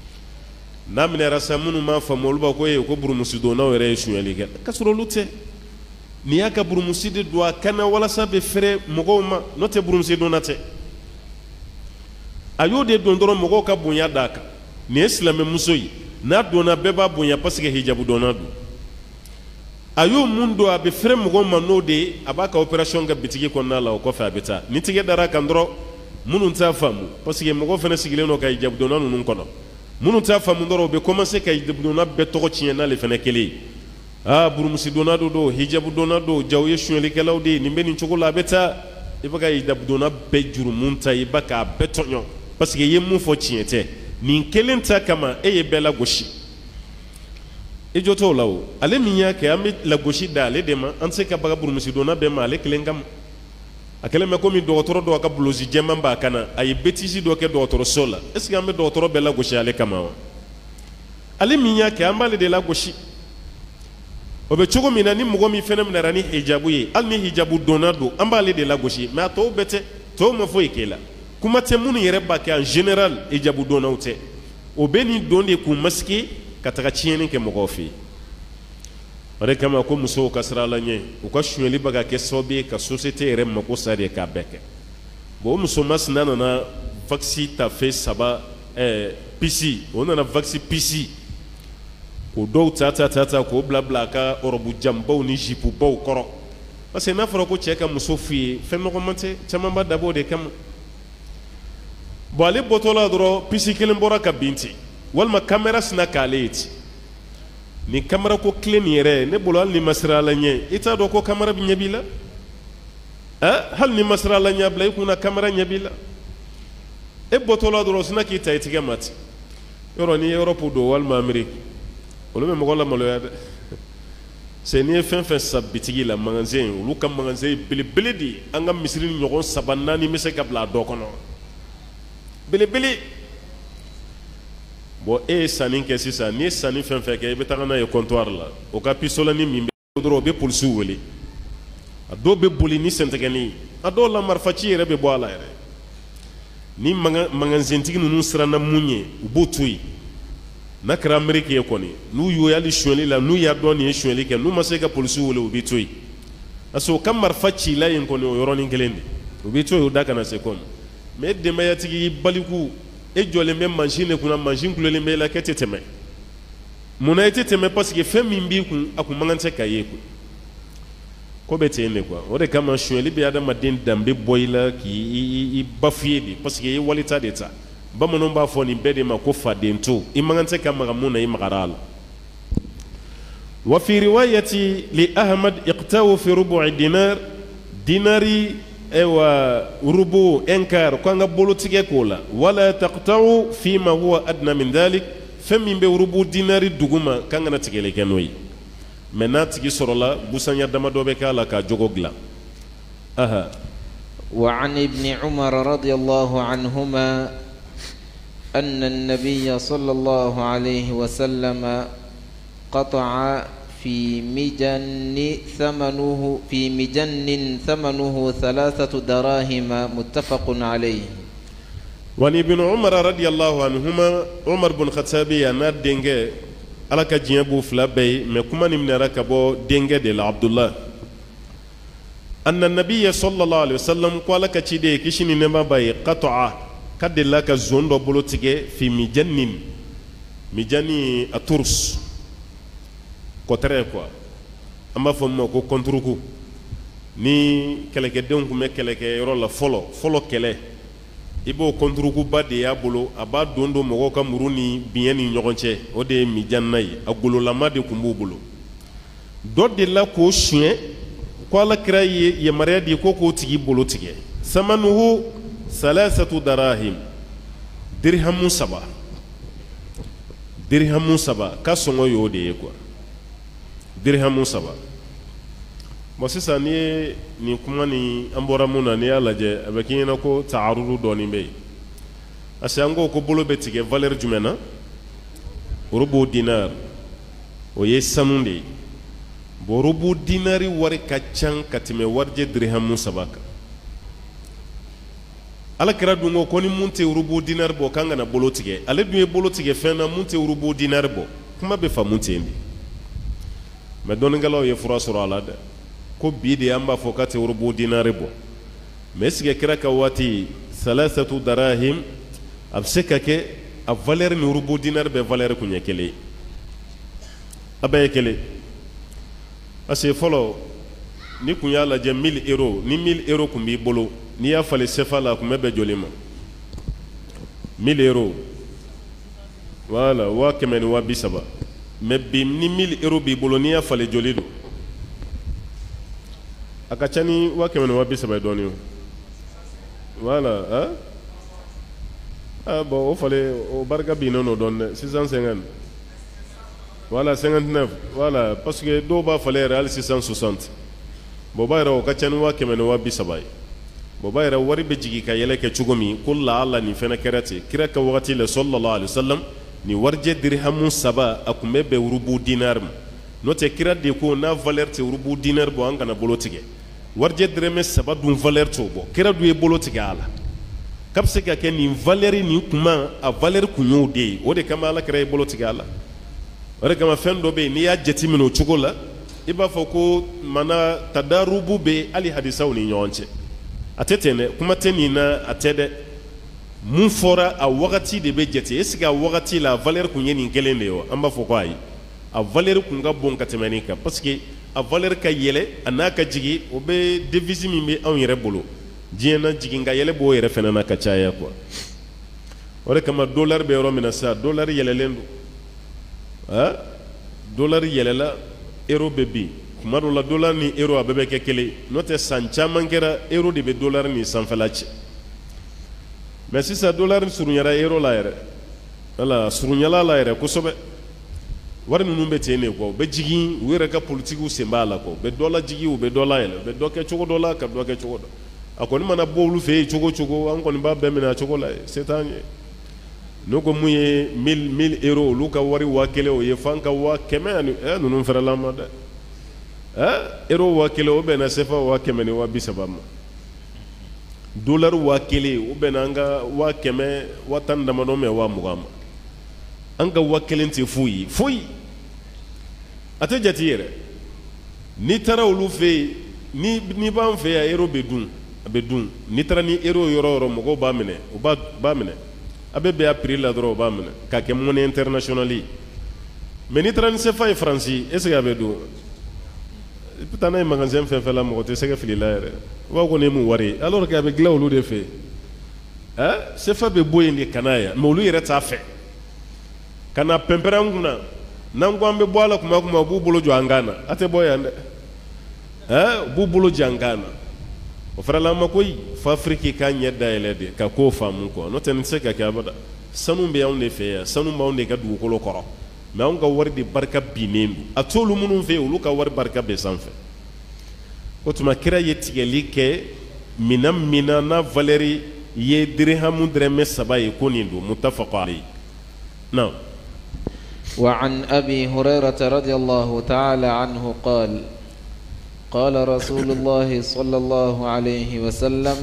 n'a minɛra sa minnu m'a faamu olu b'a ko ko burumusi donnaw yɛrɛ ye suɲɛli kɛ k'a sɔrɔ olu tɛ nin y'a ka burumusi de don a kana walasa bɛ fɛrɛ mɔgɔw ma n'o tɛ burumusi donna tɛ a y'o de don dɔrɔn mɔgɔw ka bonya d'a kan nin ye silamɛmuso ye n'a donna bɛɛ b'a bonya parce que hijabu donna don a y'o mun don a bɛ fɛrɛ mɔgɔw ma n'o de ye a b'a ka opération kɛ bitigi kɔnɔna la o kɔfɛ a bɛ taa ni tigɛ dara kan dɔrɔn minnu t'a faamu parce que mɔgɔ fana sigilen don ka hijabu donna ninnu kɔnɔ minnu t'a faamu dɔrɔn u bɛ commencer ka hijabu donna bɛɛ tɔgɔ tiɲɛ n'ale fana kelen ye burumusi donna don hijabu donna don jaw ye suɲɛlikɛlaw de ye nin bɛ nin cogo la a bɛ taa i bɛ ka hijabu donna bɛɛ jurumun ta i bɛ k'a bɛɛ tɔɲɔ parce que i ye mun fɔ tiɲɛ tɛ nin kelen ta kama e ye bɛɛ lagosi i jɔ t'o la o ale min y'a kɛ an bɛ lagosi da ale de ma an tɛ se ka baga burumusi donna bɛɛ ma ale kelen kama a kɛlen bɛ komi dɔgɔtɔrɔ dɔ ka bulusi jɛman b'a kan na a ye bêtise dɔ kɛ dɔgɔtɔrɔso la est ce que an bɛ dɔgɔtɔrɔ bɛɛ lagosi ale kama wa ale min y'a kɛ an b'ale de lagosi o bɛ cogo min na ni mɔgɔ min fɛnɛ minɛra ni hijabu ye hali ni hijabu donna don an b'ale de lagosi mɛ a tɔw bɛɛ tɛ tɔw ma foyi k'e la kuma tɛ minnu yɛrɛ b'a kɛ en général hijabu donnaw tɛ o bɛ nin don de k'u masquer ka taga tiɲɛni kɛ mɔgɔw fɛ yen o de kama ko musow ka sira la ɲɛ u ka suɲɛli bɛ ka kɛ sababu ye ka société yɛrɛ mako sa de k'a bɛɛ kɛ bon o muso masina nana vaccin tafe saba pisi o nana vaccin pisi o dɔw ta k'o bila a ka ɔrɔbu janbaw ni jipubaw kɔrɔ parce que n'a fɔra ko cɛ ka muso f'i ye fɛn nɔgɔman tɛ caman b'a dabɔ o de kama bon ale bɔtɔ la dɔrɔn pisi kelen bɔra ka bin ten walima kamera sina k'ale ye ten ni kamera ko tile nin yɛrɛ ne bolo hali ni ma siran a la ɲɛ i t'a dɔn ko kamera bɛ ɲɛ b'i la hali ni ma siran a la ɲɛ bila i kunna kamera ɲɛ b'i la e bɔtɔ la dɔrɔn sina k'i ta i tigɛ ma ten yɔrɔ n'i ye Europe don walima Amérique olu bɛ mɔgɔ lamaloya dɛ c'est n'i ye fɛn fɛn san bitigi la magasin olu ka magasin ye belebele de ye an ka misiri ɲɔgɔn 3 4 bɛ se ka bila a dɔ kɔnɔ belebele bon e ye sanni kɛ sisan n'i ye sanni fɛn fɛn kɛ i bɛ taga n'a ye comptoir la o ka pisolani min bɛ dɔrɔn o bɛ polisiw wele a dɔw bɛ boli ni sɛntigɛni ye a dɔw la marifaci yɛrɛ bɛ bɔ a la yɛrɛ ni magasintigi ninnu siranna mun ye u b'o to yen n'a kɛra Ameriki ye kɔni n'u y'o hali suɲɛli la n'u y'a dɔn nin ye suɲɛli kɛ n'u ma se ka polisiw wele u bɛ to yen parce que o ka marifa cila yen kɔni o yɔrɔnin kelen de u bɛ to yen o da kana se kɔmi mais denbayatigi baliku e jɔlen bɛ mansin de kunna mansin kulolen bɛ i la k'e tɛ tɛmɛ munna i tɛ tɛmɛ parce que fɛn min b'i kun a kun man kan tɛ ka ye kun ko bɛ ten de quoi o de kama suɲɛli bɛ adamaden danbe bɔ i la k'i bafouer de parce que i ye walita de ta bamananw b'a fɔ nin bɛɛ de ma ko fadentu i man kan tɛ ka maga mun na i magara a la wa fi riwayati li Ahmad iqtawu fi rubu'i dinar dinari ewa rubu enkar ko an ka bolotigɛ k'o la wala taqta'u fi ma huwa adna min dhalik fɛn min bɛ rubu dinari duguma kan kana tigɛli kɛ n'o ye mais n'a tigi sɔrɔla busanya damadɔ bɛ k'a la k'a jogo dilan وعن ابن عمر رضي الله عنهما أن النبي صلى الله عليه وسلم قطع في مجن ثمنه 3 دراهم متفق عليه. وعن ابن عمر رضي الله عنهما عمر بن الخطاب أنا دينغ على كجيبو فلابي مكما نمنرا كبو دينغ دل عبد الله أن النبي صلى الله عليه وسلم قال كتشيدي كشني نما باي قطع kadilla ka zondo bolo tige fi mijannin mijani aturs kotere quoi amba fo mo ko kontruku ni keleke den kun bɛ kɛlɛkɛ yɔrɔ la fɔlɔ kɛlɛ i b'o kontruku ba de y'a bolo a b'a don mɔgɔw ka muru ni biɲɛ ni ɲɔgɔn cɛ o de ye mijanna ye a gololama de kun b'u bolo dɔ de la k'o suɲɛ ko Alakira ye yamaruya di ko k'o tigi bolo tigɛ samanuhu salasatu darahim dirhamu 3 ka sɔngɔ y'o de ye quoi dirhamu 3 bon sisan ni ye nin kuma ni an bɔra mun na n'i y'a lajɛ a bɛ k'i ɲɛna ko ta'arudu dɔɔnin bɛ yen parce que an ko bolo bɛ tigɛ valeur jumɛn na rubu dinar o ye sanu de ye bon rubu dinari wari ka can ka tɛmɛ warijɛ dirhamu 3 kan Alakira dun ko ni mun tɛ rubu dinar bɔ k'an kana bolo tigɛ ale dun ye bolo tigɛ fɛn na mun tɛ rubu dinar bɔ kuma bɛ faamu ten de mais dɔnnikɛlaw ye fura sɔrɔ a la dɛ ko bi de an b'a fɔ k'a tɛ rubu dinari bɔ mais est-ce que kira ka waati salasatu darahim a bɛ se ka kɛ a valeur ni rubu dinari bɛ valeur kun ye kelen a bɛɛ ye kelen parce que fɔlɔ ni kun y'a lajɛ 1000 euros ni 1000 euros kun b'i bolo n'i y'a falen CFA la a kun bɛ bɛn joli ma 1000 euros voilà 130,000 mais bi ni 1000 euros b'i bolo n'i y'a falen joli don a ka ca ni 130,000 ye dɔɔnin o voilà bon o falen o barika binnen no dɔɔnin dɛ 650 voilà 59 voilà parce que dɔw b'a falen yɛrɛ hali 660 bon o b'a yɛrɛ o ka ca ni 130,000 ye bon o b'a yɛrɛ wari bɛ jigin ka yɛlɛ kɛ cogo min ko laala nin fɛnɛ kɛra ten kira ka wagati la sallallahu alaihi wasallam ni warijɛ dirhamu 3 a kun bɛ bɛn rubu dinar ma n'o tɛ kira de ko n'a valeur tɛ rubu dinar bɔ an kana bolo tigɛ warijɛ dɛrɛmɛ 3 dun valeur t'o bɔ kira dun ye bolo tigɛ a la k'a bɛ se ka kɛ nin valeur nin kuma a valeur kun y'o de ye o de kama Alakira ye bolo tigɛ a la o de kama fɛn dɔ bɛ yen n'i y'a jateminɛ o cogo la i b'a fɔ ko mana tadarubu bɛ hali hadisaw ni ɲɔgɔn cɛ a tɛ ten dɛ kuma tɛ nin na a tɛ dɛ mun fɔra a wagati de bɛ jate est ce que a wagati la a valeur kun ye nin kelen de ye wa an b'a fɔ ko ayi a valeur kun ka bon ka tɛmɛ nin kan parce que a valeur ka yɛlɛ a n'a ka jigin o bɛ devise min bɛ anw yɛrɛ bolo diɲɛ na jigin ka yɛlɛ b'o yɛrɛ fɛnɛ na ka caya quoi o de kama dollar bɛ yɔrɔ min na sisan dollar yɛlɛlen don dollar yɛlɛla euro bɛ bin kuma dɔ la dollar ni euro a bɛɛ bɛ kɛ kelen n'o tɛ san caman kɛra euro de bɛ dollar ni sanfɛla cɛ mais sisan dollar surunyara euro la yɛrɛ wala surunyala la yɛrɛ kosɛbɛ wari ninnu bɛ ten de quoi u bɛ jigin u yɛrɛ ka politikiw sen b'a la quoi u bɛ dɔ lajigin u bɛ dɔ layɛlɛ u bɛ dɔ kɛ cogo dɔ la ka dɔ kɛ cogo dɔ a kɔni mana bɔ olu fɛ yen cogo cogo an kɔni b'a bɛɛ minɛ a cogo la se t'an ye n'o ko mun ye 1000 euros olu ka wari 1000 o ye fan ka 100 ani ninnu fɛrɛla ma dɛ euro 1000 o bɛnna CFA 130,000 ma dollar 1000 o bɛnna an ka 100 10 damadɔ mɛ 20 ma an ka 1000 tɛ foyi a tɛ jate yɛrɛ n'i taara olu fɛ yen ni b'an fɛ yan euro bɛ dun a bɛ dun n'i taara ni euro yɔrɔ yɔrɔ mɔgɔw b'a minɛ u b'a minɛ a bɛ bɛn a prix la dɔrɔn u b'a minɛ k'a kɛ monnaie internationale ye mais n'i taara ni CFA ye Faransi est ce que a bɛ dun i bɛ taa n'a ye magasin fɛn fɛn la mɔgɔ tɛ se ka fili la yɛrɛ u b'a fɔ ko nin ye mun wari ye alors que a bɛ dilan olu de fɛ CFA bɛ bɔ yen de ka na yan mais olu yɛrɛ t'a fɛ ka na pɛnpɛrɛn an kunna n'an ko an bɛ bɔ a la kuma o kuma u b'u bolo jɔ an kan na a tɛ bɔ yan dɛ u b'u bolo jɔ an kan na o farala an ma koyi fo Afiriki k'a ɲɛ dayɛlɛ de ka kow faamu quoi n'o tɛ nin tɛ se ka kɛ abada sanu bɛ anw de fɛ yan sanu b'anw de ka dugukolo kɔrɔ mais anw ka wari de barika binnen don a t'olu minnu fɛ yen olu ka wari barika bɛ sanfɛ o tuma kira ye tigɛli kɛ minan min na n'a valeur ye dirhamu dɛrɛmɛ 3 ye ko nin don muttafaq alayhi non. وعن أبي هريرة رضي الله تعالى عنه قال قال رسول الله صلى الله عليه وسلم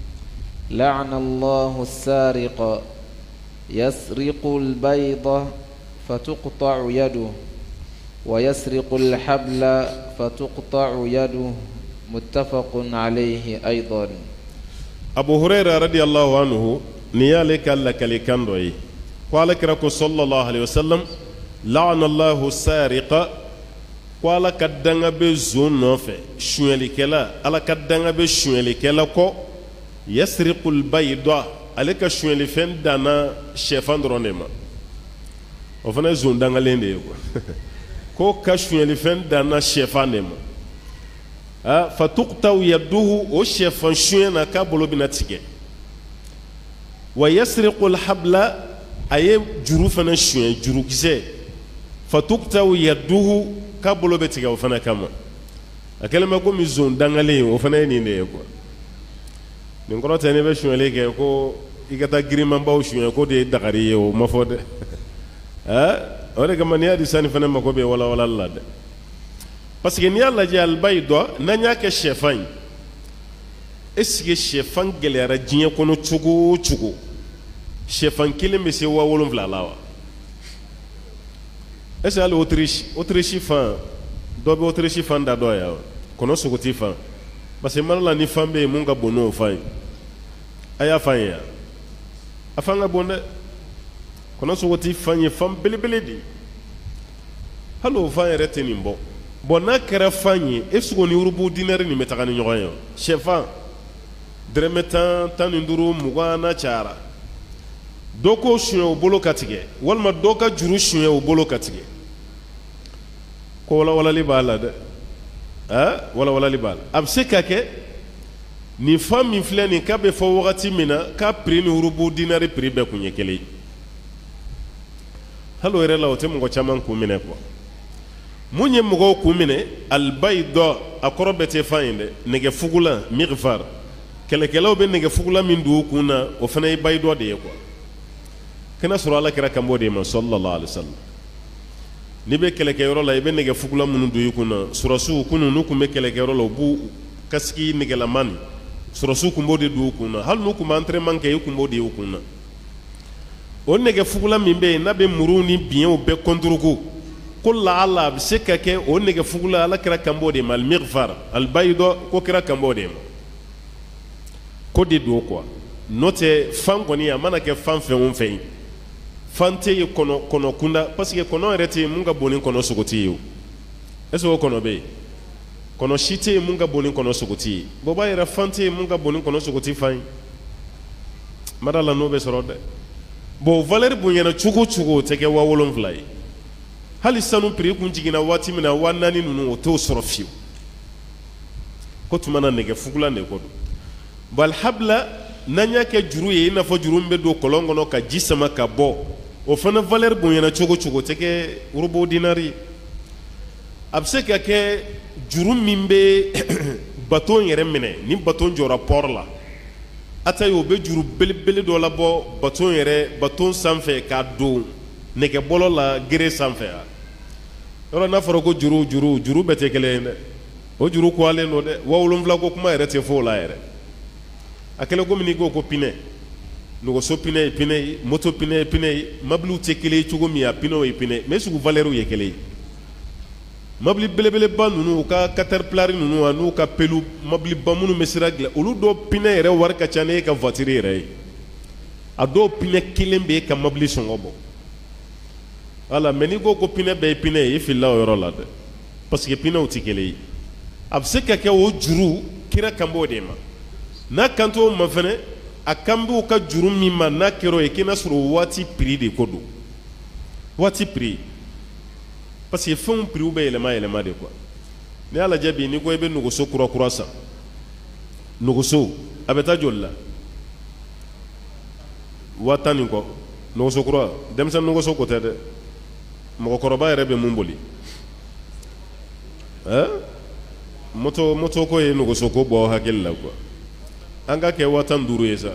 لعن الله السارق يسرق البيض فتقطع يده ويسرق الحبل فتقطع يده متفق عليه أيضا. أبو هريرة رضي الله عنه نيالي كالا كالي كاندوي قال كراكو صلى الله عليه وسلم لعن الله السارق قال كدنغ بزون نوفي شويلي كلا على كدنغ بشويلي كلا كو يسرق البيضة عليك شويلي فين دانا شيفان درونيما وفنا زون دانغالين دي كو كشويلي فين دانا شيفان نيما فتقطع يده وشيفان شوينا كابولو بناتيكي ويسرق الحبل أي جروفنا شوين جروكسي فتقطع يده كابولو بتيكي وفنا كما أكلم أقول مزون دانغالين وفنا ينين نقول تاني بشوين ليك كو إكتا غريمان باو شوين كو دي دغاري و مفود أولا كما نيا دي ساني فنا مكو بي ولا لا parce que ni alla je albaydo nanya ke chefan eske chefan gelera jinye kono chugu chugu chefan kile mesi wa wolon vlalawa esa al autriche fan dobe autriche fan da doya kono sugoti fan parce que malala ni fambe munga bono fan aya fan ya afanga bonde kono sugoti fan ye fam belebeledi halo fan reteni mbo bona kera fanyi esugo ni urubu dinari ni metagani nyoyo chefan dremetan taninduru mugana chara doko shunye obolo katige walma doka juru shunye obolo katige ko wala libala de wala libala abse kake ni fami fleni kabe fo wakati mina ka pri ni urubu dinari pri be kunye kele halo ere la otem ngo chaman ku mine ko munye mugo kumine albayda akorobete fayinde nege fugula mighfar kele be nege fugula min du kuna o fana baydo de ko kana sura ala kira kambode man sallallahu alaihi wasallam ni be kele yoro la be nege fugula mun du kuna sura su kunu nuku me kele yoro la bu kaski nege la mani sura su kumbode du kuna hal nuku entraînement ke kumbode kuna o nege fugula min be na be muruni bien o be kondrugo كل الله بسكة o nege fugula ala kira kambode mal mighfar al baydo ko kira kambode ko de do quoi note fan goni ya mana ke fan fe on fe fante kono kunda parce que kono rete munga bonin kono sugoti yo eso kono be kono shite munga bonin kono sugoti boba era fante munga bonin kono sugoti fain madala no be sorode bo valeur bunyana chugo teke wa wolon fly hali sanu pri kun jigina wati mina wanani nunu to sorofiu ko tumana nege fugula ne ko bal habla nanya ke juru ye na fo juru mbe do kolongo no ka jisama ka bo o fana valeur bon yana chugo teke rubo dinari abse ka ke juru mimbe baton yere mene ni baton jora por la ata yo be juru belbele do la bo baton sanfe ka do nege bolo la gere sanfe yoro na faro ko juru bete kele o juru ko ale no de wawlum vla ko kuma ere te fo la ere akele ko mini ko pine no so pine moto pine mablu te kele chugo mi a pino e pine mais su valeur ye kele mabli belebele ba nunu ka caterpillar nunu anu ka pelu mabli ba munu mesiragle olu do pine ere war ka chane ka voiture ere ado pine kilembe ka mabli songobo ala meni go pine be pine e filla o yoro lade parce que pine o tikele abse ka ke o juru kira kambo de ma na kanto ma fene akambu ka juru mi ma na kero e kina suru wati prix de kodo wati prix parce que fon prix ube elema de quoi ni ala jabi ni go ebe nugo so kura sa nugo so abeta jolla watani ko nugo so kura demsa nugo so ko tede moko koroba yere be mumboli moto ko e nugo so ko bo hakella quoi anga ke watan duru yesa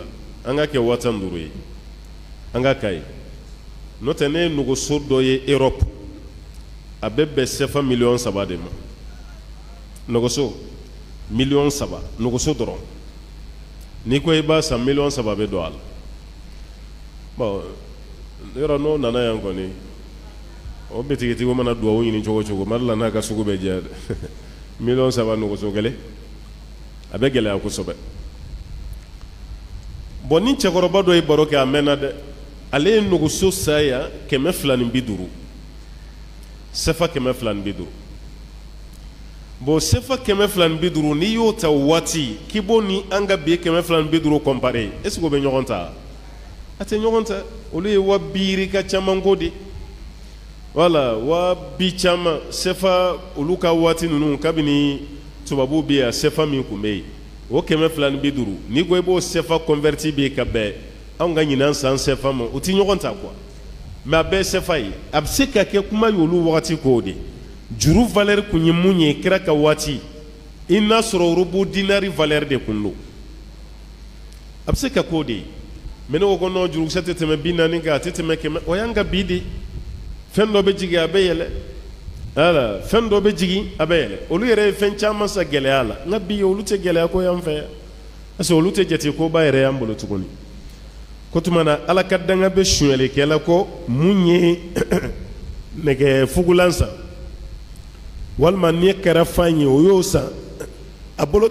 anga kai notene nugo so do ye Europe abebe sefa million saba de ma nugo so million saba nugo so doron ni ko e ba sa million saba be do al bon yoro no nana yango ni o betigiti wo mana duwa woni chogo malla na ka sugu be jeade million saba nugo so gele abe gele akusobe bon ni cɛkɔrɔba dɔ ye baro kɛ a mɛnna dɛ ale ye nuguso saya 250 sefa 250 bon sefa 250 n'i y'o ta waati k'i b'o ni an ka bi 250 comparer est ce que o bɛ ɲɔgɔn ta a tɛ ɲɔgɔn ta olu ye wa biiri ka caman ko de wala wa bi caman sefa olu ka waati ninnu kabini tubabu bɛ yan sefa min tun bɛ yen o 250 n'i ko i b'o sefa converti bɛ ka bɛn anw ka ɲinan san sefa ma o tɛ ɲɔgɔn ta quoi mais a bɛɛ sefa ye a bɛ se ka kɛ kuma ye olu wagati k'o de juru valeur kun ye mun ye kira ka waati i n'a sɔrɔ rubu dinari valeur de kun don a bɛ se ka k'o de ye mais ne ko ko non jurukisɛ tɛ tɛmɛ 40 kan a tɛ tɛmɛ 100 o y'an ka bi de fɛn dɔ bɛ jigin a bɛ yɛlɛ voilà fɛn dɔ bɛ jigin a bɛ yɛlɛ olu yɛrɛ ye fɛn caman sa gɛlɛya la nka bi olu tɛ gɛlɛya ko y'an fɛ yan parce que olu tɛ jate koba yɛrɛ y'an bolo tuguni ko tuma na ala ka danga bɛ sonyɛlikɛla kɔ mun ye nɛgɛ fugulan san walima ni kɛra fan ye o y'o san a bolo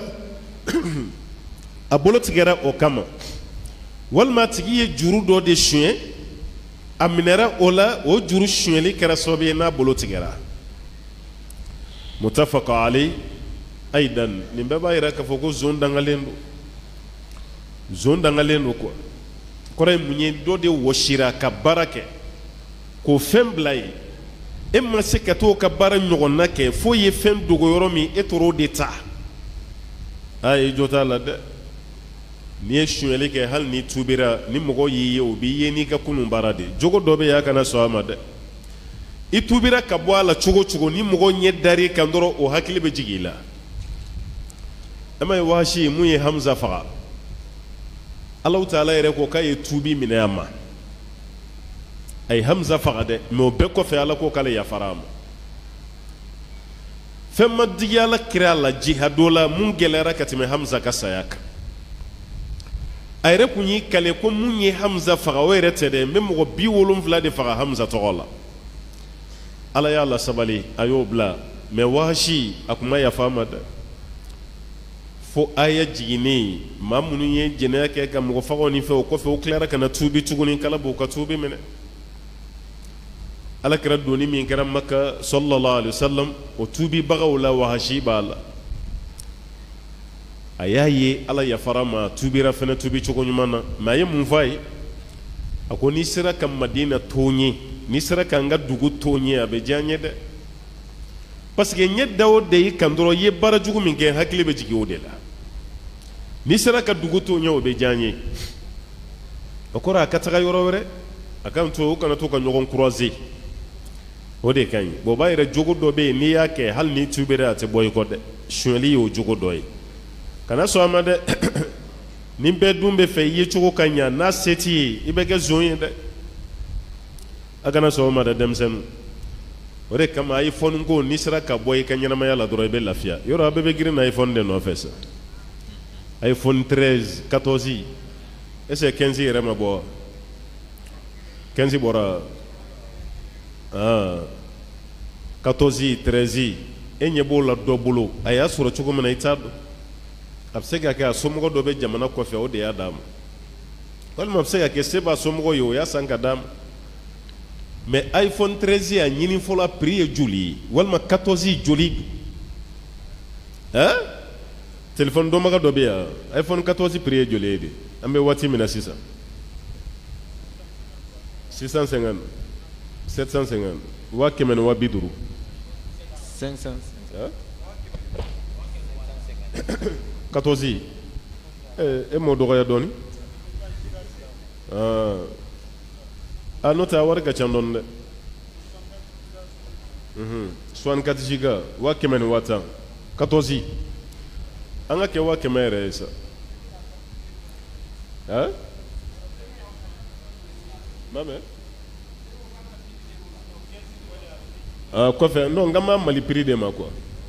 tigɛra o kama walima tigi ye juru dɔ de suɲɛ a minɛra o la o juru suɲɛli kɛra sababu ye n'a bolo tigɛra mutafaqa alayhi aidan nin bɛɛ b'a yira k'a fɔ ko zon dangalen don quoi kɔrɔ ye mun ye dɔ de wɔsira ka baara kɛ k'o fɛn bila ye e ma se ka t'o ka baara ɲɔgɔnna kɛ fo ye fɛn dogo yɔrɔ min e tor'o de ta a ye jo t'a la dɛ n'i ye suɲɛli kɛ hali ni tubira ni mɔgɔ y'i ye o b'i ye n'i ka kunun baara de jogo dɔ bɛ yen a kana sɔn a ma dɛ i tubira ka bɔ a la cogo cogo ni mɔgɔ ɲɛ dar'i kan dɔrɔn o hakili bɛ jigin i la e ma ye Wahasi mun ye Hamza faga Alahu Taala yɛrɛ ko k'a ye tuubi minɛ a ma a ye Hamza faga dɛ mais o bɛɛ kɔfɛ Ala ko k'ale yafara a ma fɛn ma digi Ala kira la jihado la mun gɛlɛyara ka tɛmɛ Hamza ka saya kan a yɛrɛ kun y'i kale ko mun ye Hamza faga o yɛrɛ tɛ dɛ n bɛ mɔgɔ 70 de faga Hamza tɔgɔ la Ala y'a lasabali a y'o bila mais Wahasi a kun ma yafa a ma dɛ fo aya jiginnen maa minnu ye jɛnɛya kɛ ka mɔgɔ fagaw ni fɛ o kɔfɛ o tilara ka na tuubi tuguni k'Ala b'o ka tuubi minɛ Ala kɛra doni min kɛra Maka sallallahu alaihi wasallam o tuubibagaw la Wahasi b'a la a y'a ye Ala yafara ma tuubira fɛnɛ tuubi cogo ɲuman na mais a ye mun f'a ye a ko n'i sera ka Madina to n ye n'i sera ka n ka dugu to n ye a bɛ diya n ye dɛ parce que ɲɛ da o da i kan dɔrɔn i ye baara jugu min kɛ hakili bɛ jigin o de la n'i sera ka dugu to n ye o bɛ diya n ye o kɔrɔ a ka taga yɔrɔ wɛrɛ a kan to o kana to ka ɲɔgɔn croiser o de ka ɲi bon o b'a yɛrɛ jogo dɔ bɛ yen n'i y'a kɛ hali n'i tuubira a tɛ bɔ i kɔ dɛ suɲɛli ye o jogo dɔ ye kana sɔn a ma dɛ ni bɛɛ dun bɛ fɛ i ye cogo ka ɲa n'a se t'i ye i bɛ kɛ zon ye dɛ a kana sɔn o ma dɛ denmisɛnninw o de kama iPhone ko n'i sera ka bɔ i ka ɲɛnamaya la dɔrɔn i bɛ lafiya yɔrɔ a bɛɛ bɛ girin na iPhone de nɔfɛ sa iPhone 13 14 est ce que 15 yɛrɛ ma bɔ 15 bɔra 14 13 e ɲɛ b'o la dɔ bolo a y'a sɔrɔ cogo min na i t'a dɔn a bɛ se ka kɛ a somɔgɔ dɔ bɛ jamana kɔfɛ o de y'a d'a ma walima a bɛ se ka kɛ se b'a somɔgɔ ye o y'a san ka d'a ma mais iPhone 13 a ɲini fɔlɔ prix ye joli ye walima 14 joli hein téléphone dɔnbaga dɔ bɛ yan iPhone 14 prix ye joli ye de an bɛ waati min na sisan 650 750 100 ni 250 500 14 e m'o dɔgɔya dɔɔni n'o tɛ a wari ka ca dɔɔni dɛ 64 giga 100 ni 200 14 an ka kɛ 100 yɛrɛ ye sa ma mɛn kɔfɛ non n ka ma Mali prix de ma quoi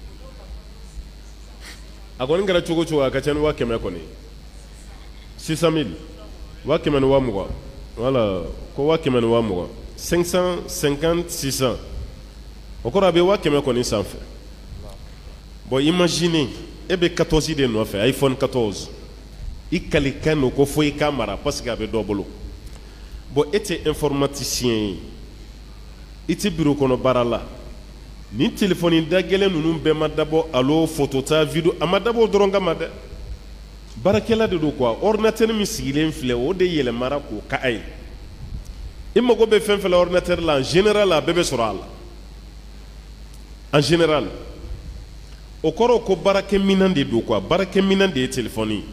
a kɔni kɛra cogo cogo a ka ca ni 100 kɔni 600 000 100 ni 20 voilà ko 100 ni 20 550 600 o kɔrɔ a bɛ 100 kɔni sanfɛ bon imaginez e bɛ 14 de nɔfɛ iPhone 14 i kalikan no ko fo i ka mara parce que a bɛ dɔ bolo bon e tɛ informaticien ye i tɛ bureau kɔnɔ baara la ni téléphone da gɛlɛn ninnu bɛɛ ma dabɔ allo photo ta video a ma dabɔ dɔrɔn kama dɛ baarakɛla de don quoi ordinateur min sigilen filɛ o de yɛlɛmara k'o ka a ye i mago bɛ fɛn fɛn la ordinateur la en général a bɛɛ bɛ sɔrɔ a la en général o kɔrɔ ko baarakɛminɛn de don quoi baarakɛminɛn de ye téléphone ye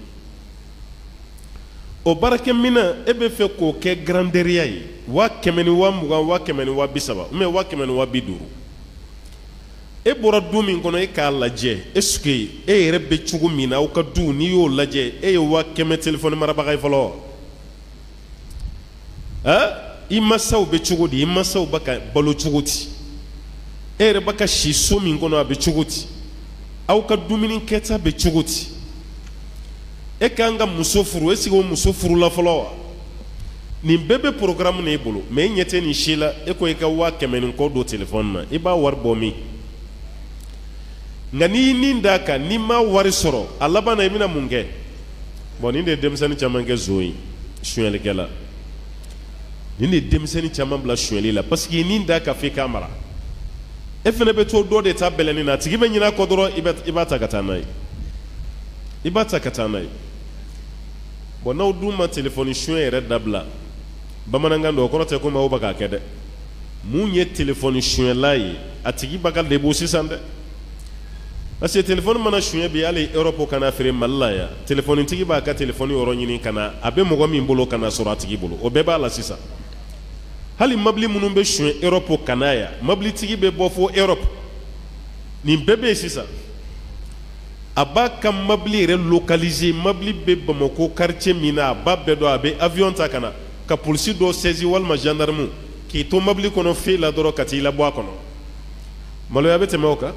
o baarakɛminɛn e bɛ fɛ k'o kɛ grandeur ye 100 ni 20 000 ni 30 000 ou bien 100 ni 50 e bɔra du min kɔnɔ e k'a lajɛ est-ce que e yɛrɛ bɛ cogo min na aw ka du n'i y'o lajɛ e ye 100 téléphone marabaga ye fɔlɔ i masaw bɛ cogo di i masaw bɛ ka balo cogo di e yɛrɛ bɛ ka si so min kɔnɔ a bɛ cogo di aw ka dumuni kɛta bɛ cogo di e k'an ka muso furu est-ce que o muso furula fɔlɔ wa nin bɛɛ bɛ programme na e bolo mais e ɲɛ tɛ nin si la e ko i ka 100 ni kɔ don téléphone na i b'a wari bɔ min nka n'i y'i nin d'a kan n'i ma wari sɔrɔ a laban na i bɛna mun kɛ bon nin de ye denmisɛnnin caman kɛ zon ye sonyɛlikɛla nin de ye denmisɛnnin caman bila sonyɛli la parce que i nin d'a kan f'i k'a mara e fana bɛ to dɔ de ta bɛlɛnni na a tigi bɛ ɲinɛ a kɔ dɔrɔn i b'a ta ka taa n'a ye i b'a ta ka taa n'a ye bon n'aw dun ma téléphone suɲɛ yɛrɛ dabila bamanankan don o kɔrɔ tɛ ko maaw bɛ k'a kɛ dɛ mun ye téléphone suɲɛla ye a tigi b'a ka lebu sisan dɛ parce que téléphone mana suɲɛ bi hali Europe kana feere Mali la yan téléphone tigi b'a ka téléphone yɔrɔ ɲini ka na a bɛ mɔgɔ min bolo ka na sɔrɔ a tigi bolo o bɛɛ b'a la sisan hali mobili minnu bɛ suɲɛ Europe kana yan mobili tigi bɛ bɔ fo Europe nin bɛɛ bɛ yen sisan a b'a ka mobili yɛrɛ localiser mobili bɛ Bamako quartier min na a b'a bɛɛ dɔn a bɛ avion ta ka na ka polisi dɔ saisi walima gendarme k'i to mobili kɔnɔ fe la dɔrɔn ka t'i labɔ a kɔnɔ maloya bɛ tɛmɛ o kan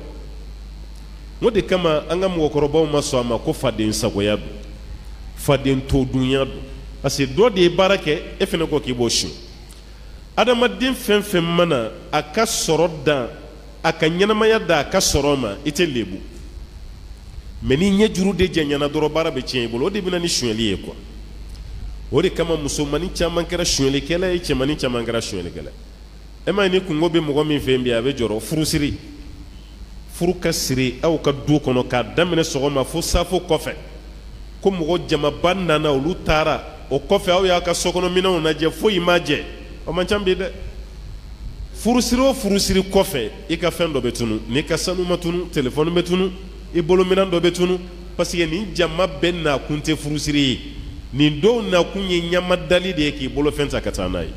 o de kama an ka mɔgɔkɔrɔbaw ma sɔn a ma ko faden sagoya don faden todunya don parce que dɔ de ye baara kɛ e fana ko k'i b'o suɲɛ adamaden fɛn fɛn mana a ka sɔrɔ dan a ka ɲɛnamaya dan a ka sɔrɔ ma i tɛ lebu mais ni ɲɛ juru de jɛɲana dɔrɔn baara bɛ tiɲɛ i bolo o de bɛna ni suɲɛli ye quoi o de kama musomanin caman kɛra suɲɛlikɛla ye cɛmanin caman kɛra suɲɛlikɛla e ma ye ni kungo bɛ mɔgɔ min fɛ bi a bɛ jɔrɔ furusiri furu ka siri aw ka du kɔnɔ k'a daminɛ sɔgɔma fo safo kɔfɛ ko mɔgɔ jamaba nana olu taara o kɔfɛ aw y'a ka sokɔnɔminɛnw lajɛ foyi ma jɛ o man ca bi dɛ furusiri o furusiri kɔfɛ i ka fɛn dɔ bɛ tunu n'i ka sanu ma tunu téléphone bɛ tunu i bolominɛn dɔ bɛ tunu parce que nin jama bɛɛ nakun tɛ furusiri ye nin dɔw nakun ye ɲamadali de ye k'i bolo fɛn ta ka taa n'a ye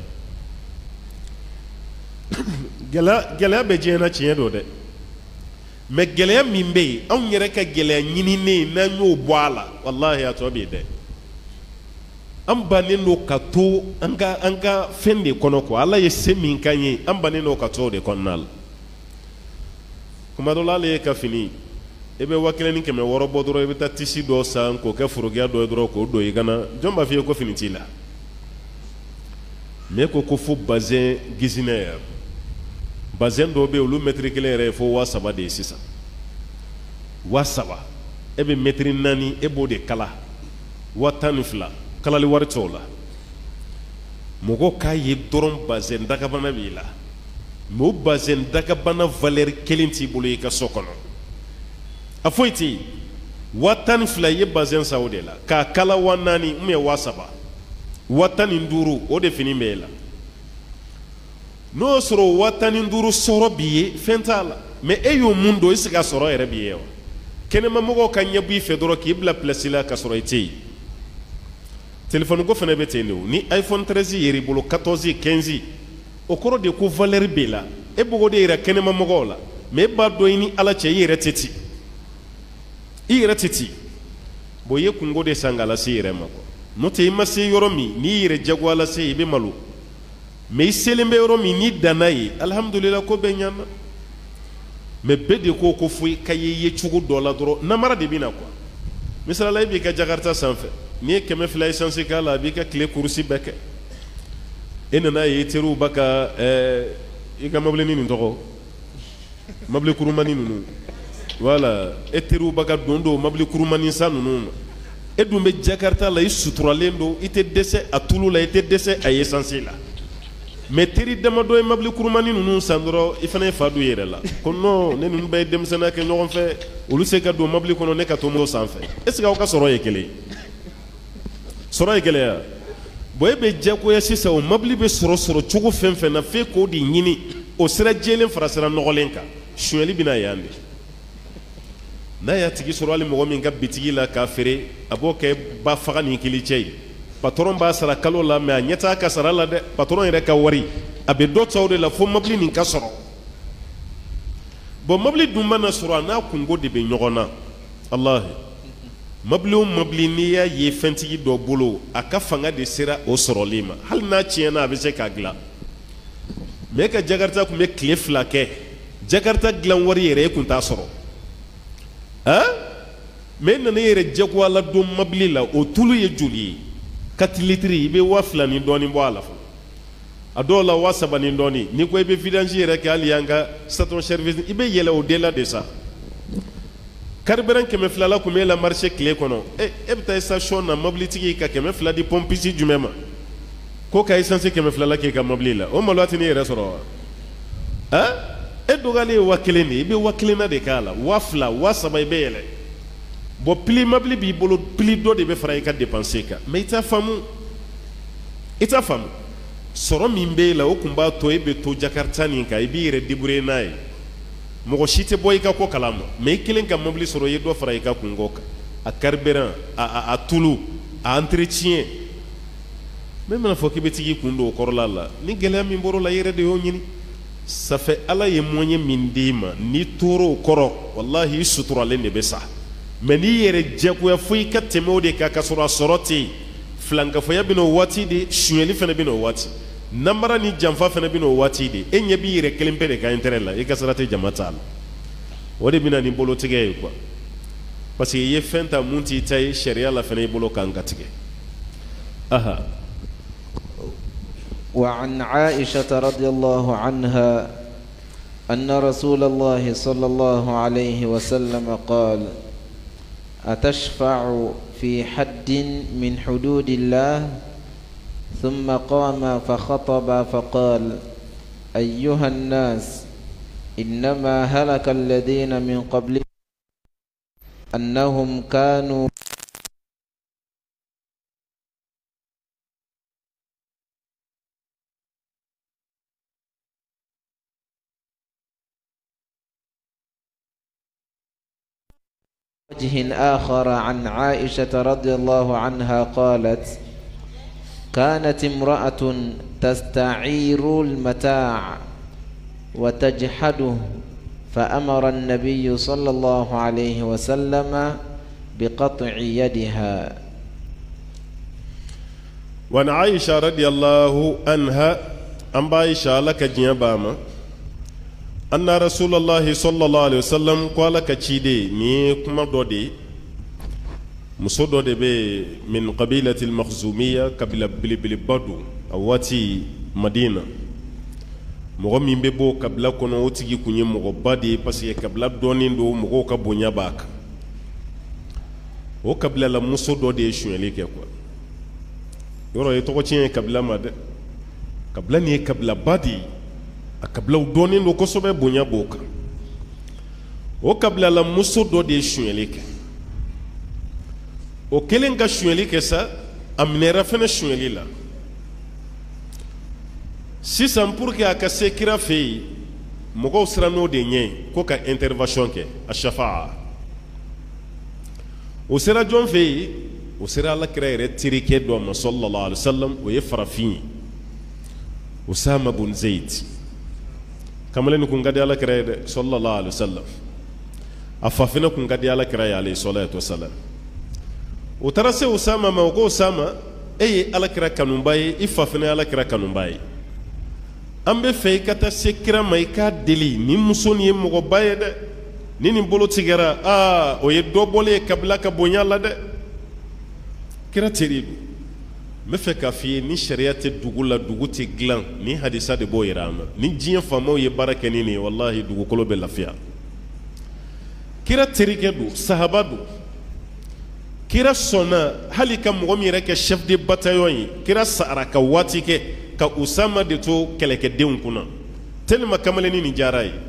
gɛlɛya bɛ diɲɛ na tiɲɛ don dɛ mais gɛlɛya min bɛ yen anw yɛrɛ ka gɛlɛya ɲininen n'an y'o bɔ a la walahi a tɔ bɛ yen dɛ an bannen don ka to an ka fɛn de kɔnɔ quoi ala ye se min k'an ye an bannen don ka to o de kɔnɔna la kuma dɔ la ale ye ka fini i bɛ 1600 bɔ dɔrɔn i bɛ taa tisi dɔ san k'o kɛ forokiya dɔ ye dɔrɔn k'o don i kana jɔn b'a f'i ye ko fini t'i la mais ko fo bazin gisinaire bazin dɔw bɛ yen olu mètre 1 yɛrɛ ye fo 3000 de ye sisan 3000 e bɛ mètre 4 e b'o de kala 10200 kalali wari t'o la mɔgɔ k'a ye dɔrɔn bazin dagabana b'i la mais o bazin dagabana valeur 1 t'i bolo i ka so kɔnɔ a foyi tɛ yen 10200 i ye bazin san o de la k'a kala 4000 ou bien 3000 15 o de fini bɛ e la n'o y'a sɔrɔ 15 sɔrɔ b'i ye fɛn t'a la mais e y'o mun don i se ka sɔrɔ yɛrɛ b'i ye wa kɛnɛmamɔgɔw ka ɲɛ bɔ i fɛ dɔrɔn k'i bila place la ka sɔrɔ i tɛ yen téléphone ko fana bɛ ten de o ni iPhone 13 yɛrɛ i bolo 14 15 o kɔrɔ de ko valeur b'e la e b'o de yira kɛnɛmamɔgɔw la mais e b'a dɔn i ni Ala cɛ i yɛrɛ tɛ ten i yɛrɛ tɛ ten bon i ye kungo de san k'a lase i yɛrɛ ma quoi n'o tɛ i ma se yɔrɔ min n'i yɛrɛ jagoya lase i bɛ malo mais i selen bɛ yɔrɔ min n'i danna ye alhamdulillah ko bɛɛ ɲana mais bɛɛ de ko fo i ka ye cogo dɔ la dɔrɔn namara de bɛ na quoi misalala i b'i ka jakarta sanfɛ n'i ye 200 essence k'a la a b'i ka tile kurusi bɛɛ kɛ e nana ye i teriw b'a ka i ka mɔbili nin tɔgɔ mɔbili kurumani ninnu voilà e teriw b'a ka don mɔbili kurumani san ninnu ma e dun bɛ Jakarta la i suturalen don i tɛ dɛsɛ a tulu la i tɛ dɛsɛ a essence la mais teri damadɔ ye mobili kurumani ninnu san dɔrɔn i fana ye fa don i yɛrɛ la ko non ne ninnu bɛɛ ye denmisɛnninya kɛ ɲɔgɔn fɛ olu se ka don mobili kɔnɔ ne ka to moto sanfɛ est ce que aw ka sɔrɔ ye kelen ye sɔrɔ ye kelen ya bon e bɛ diyagoya sisan o mobili bɛ sɔrɔ cogo fɛn fɛn na f'e k'o de ɲini o sira jɛlen fara sira nɔgɔlen kan sonyɛli bɛna yan de n'a y'a tigi sɔrɔ hali mɔgɔ min ka bitigi la k'a feere a b'o kɛ ba faga ni kili cɛ ye patron b'a sara kalo la mais a ɲɛ t'a ka sara la dɛ patron yɛrɛ ka wari a bɛ dɔ ta o de la fo mobili nin ka sɔrɔ bon mobili dun mana sɔrɔ a n'a kungo de bɛ ɲɔgɔn na alahi mobili o mobili n'i y'a ye fɛntigi dɔ bolo a ka fanga de sera o sɔrɔli ma hali n'a tiɲɛna a bɛ se k'a dilan mais e ka Jakarta tun bɛ tile 2 kɛ Jakarta dilan wari yɛrɛ e tun t'a sɔrɔ mais e nana e yɛrɛ jagoya la don mobili la o tulu ye joli ye 4 litiri i bɛ 2000 ni dɔɔni bɔ a la a dɔw la 3000 ni dɔɔni n'i ko i bɛ vidange yɛrɛ kɛ hali y'an ka station service i bɛ yɛlɛ o de la de sa carburant 200 la tun bɛ e la marché tile kɔnɔ e bɛ taa station na mobilitigi ka 200 di pompisi jumɛn ma ko ka essence 200 la k'e ka mobili la o malo tɛ ne yɛrɛ sɔrɔ wa e dɔgɔyalen ye 1000 de i bɛ 1000 na de k'a la 2000 3000 i bɛ yɛlɛ bon pili mobili b'i bolo pili dɔ de bɛ fara i ka dépense kan mais i t'a faamu sɔrɔ min b'e la o tun b'a to e bɛ to Jakarta nin kan i b'i yɛrɛ débrouiller n'a ye mɔgɔ si tɛ bɔ i ka ko kalama mais i kelen ka mobili sɔrɔ i ye dɔ fara i ka kungo kan a carburant a tulu a entretien mais mana fɔ k'i bɛ tigi kun don o kɔrɔla la ni gɛlɛya min bɔr'o la i yɛrɛ de y'o ɲini ça fait Ala ye moyen min d'i ma n'i tor'o kɔrɔ wallahi i suturalen de bɛ sa mais n'i yɛrɛ jagoya fo i ka tɛmɛ o de kan ka sɔrɔ a sɔrɔ tɛ yen filankafoya bɛ n'o waati de sonyɛli fana bɛ n'o waati namara ni janfa fana bɛ n'o waati de e ɲɛ b'i yɛrɛ kelen pe de ka intérêt la i ka sira tɛ jama ta la o de bɛ na ni bolotigɛ ye quoi parce que i ye fɛn ta mun t'i ta ye sariya la fana i bolo kan ka tigɛ aha. وعن عائشة رضي الله عنها أن رسول الله صلى الله عليه وسلم قال أتشفع في حد من حدود الله ثم قام فخطب فقال أيها الناس إنما هلك الذين من قبلكم أنهم كانوا وجه آخر عن عائشة رضي الله عنها قالت كانت امرأة تستعير المتاع وتجحده فأمر النبي صلى الله عليه وسلم بقطع يدها. وعن عائشة رضي الله عنها أن عائشة لك جنباما أن رسول الله صلى الله عليه وسلم قال كتشيدي ني كما دودي مسودو دي بي من قبيلة المخزومية قبيلة بلي بدو أواتي مدينة مغو من بيبو قبلا كونو وتيجي كوني مغو بادي باسي قبلا دونين دو مغو كبونيا باك و قبلا لمسودو دي شويلي كيكوا يورو يتوكو تشين قبلا مد قبلا ني قبلا بادي a kabila dɔɔnin don kosɛbɛ bonya b'o kan o kabila la muso dɔ de ye sonyɛli kɛ o kelen ka sonyɛli kɛ sa a minɛra fɛnɛ sonyɛli la sisan pour que a ka se kira fɛ yen mɔgɔw siran n'o de ɲɛ ko ka intervention kɛ a shafa'a o sera jɔn fɛ yen o sera alakira yɛrɛ terikɛ dɔ ma sallallahu alaihi wasallam o ye farafin ye Usama bun Zaid kamalen kun gadi alakira ye dɛ sallallahu alaihi wasallam a fa fana kun gadi alakira ye alayhi salatu wasalam o taara se Usama ma o ko Usama e ye alakira kanuba ye i fa fana ye alakira kanuba ye an bɛ fɛ i ka taa se kira ma i k'a deli ni muso nin ye mɔgɔba ye dɛ ni nin bolo tigɛra o ye dɔ bɔlen ye kabila ka bonya la dɛ kira teri don n bɛ fɛ k'a f'i ye ni sariya tɛ dugu la dugu tɛ dilan ni hadisa de b'o yira an na ni diɲɛ faamaw ye baara kɛ ni nin ye walahi dugukolo bɛ lafiya kira terikɛ don sahaba don kira sona hali ka mɔgɔ min yɛrɛ kɛ chef de bataillon ye kira sara ka waati kɛ ka Usama de to kɛlɛkɛdenw kunna tellement kamalenni ni diyara ye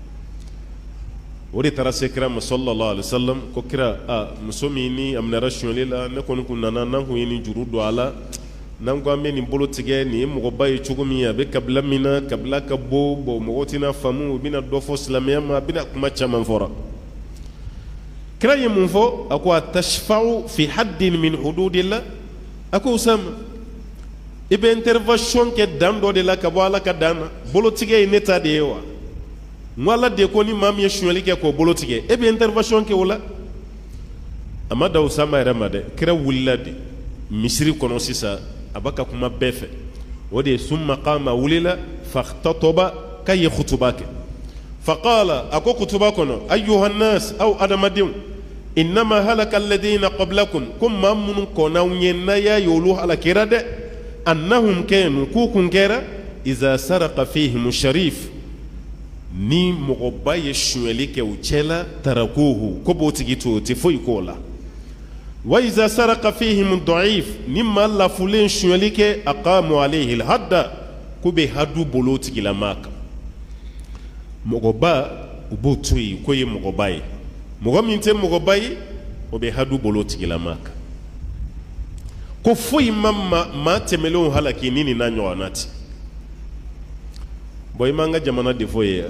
o de taara se kira ma sallallahu alaihi wasallam ko kira muso min ni a minɛra suɲɛli la ne kɔni kun nana n'an kun ye nin juru don a la n'an ko an bɛ nin bolo tigɛ nin ye mɔgɔba ye cogo min a bɛ kabila min na kabila ka bɔ mɔgɔw tɛna faamu u bɛna dɔ fɔ silamɛya ma a bɛna kuma caman fɔra kira ye mun fɔ a ko atashfa'u fi haddin min hududillah a ko Usama i bɛ intervention kɛ dan dɔ de la ka bɔ Ala ka dan na bolo tigɛ ye ne ta de ye wa n ko Ala de ko ni maa min ye suɲɛli kɛ k'o bolo tigɛ e bɛ intervention kɛ o la a ma da Usama yɛrɛ ma dɛ kira wulila de misiri kɔnɔ sisan a b'a ka kuma bɛɛ fɛ o de ye summa qama wulila fakhtatoba ka ye khutuba kɛ faqala a ko khutuba kɔnɔ ayyuha nnas aw adamadenw innama halaka alladhina qablakum ko maa minnu kɔnnaw ɲɛ n'a y'a ye olu halakira dɛ annahum kanu k'u kun kɛra iza saraka fihim sharif ni mɔgɔba ye suɲɛli kɛ u cɛla tarakuhu ko b'o tigi to o tɛ foyi k'o la wa iza saraka fihim da'if ni maa lafulen suɲɛli kɛ aqamu alayhi alhadda ko bɛ hadu bolo tigilama kan mɔgɔba u b'o to yen ko ye mɔgɔba ye mɔgɔ min tɛ mɔgɔba ye o bɛ hadu bolo tigilama kan ko foyi ma maa tɛmɛlenw halaki ni nin n'a ɲɔgɔnna tɛ bon i m'an ka jamana de fɔ ye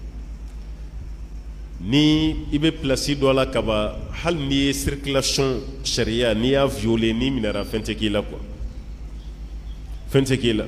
ni i bɛ place dɔ la ka ban hali n'i ye circulation sariya n'i y'a violer n'i minɛra fɛn tɛ k'i la quoi fɛn tɛ k'i la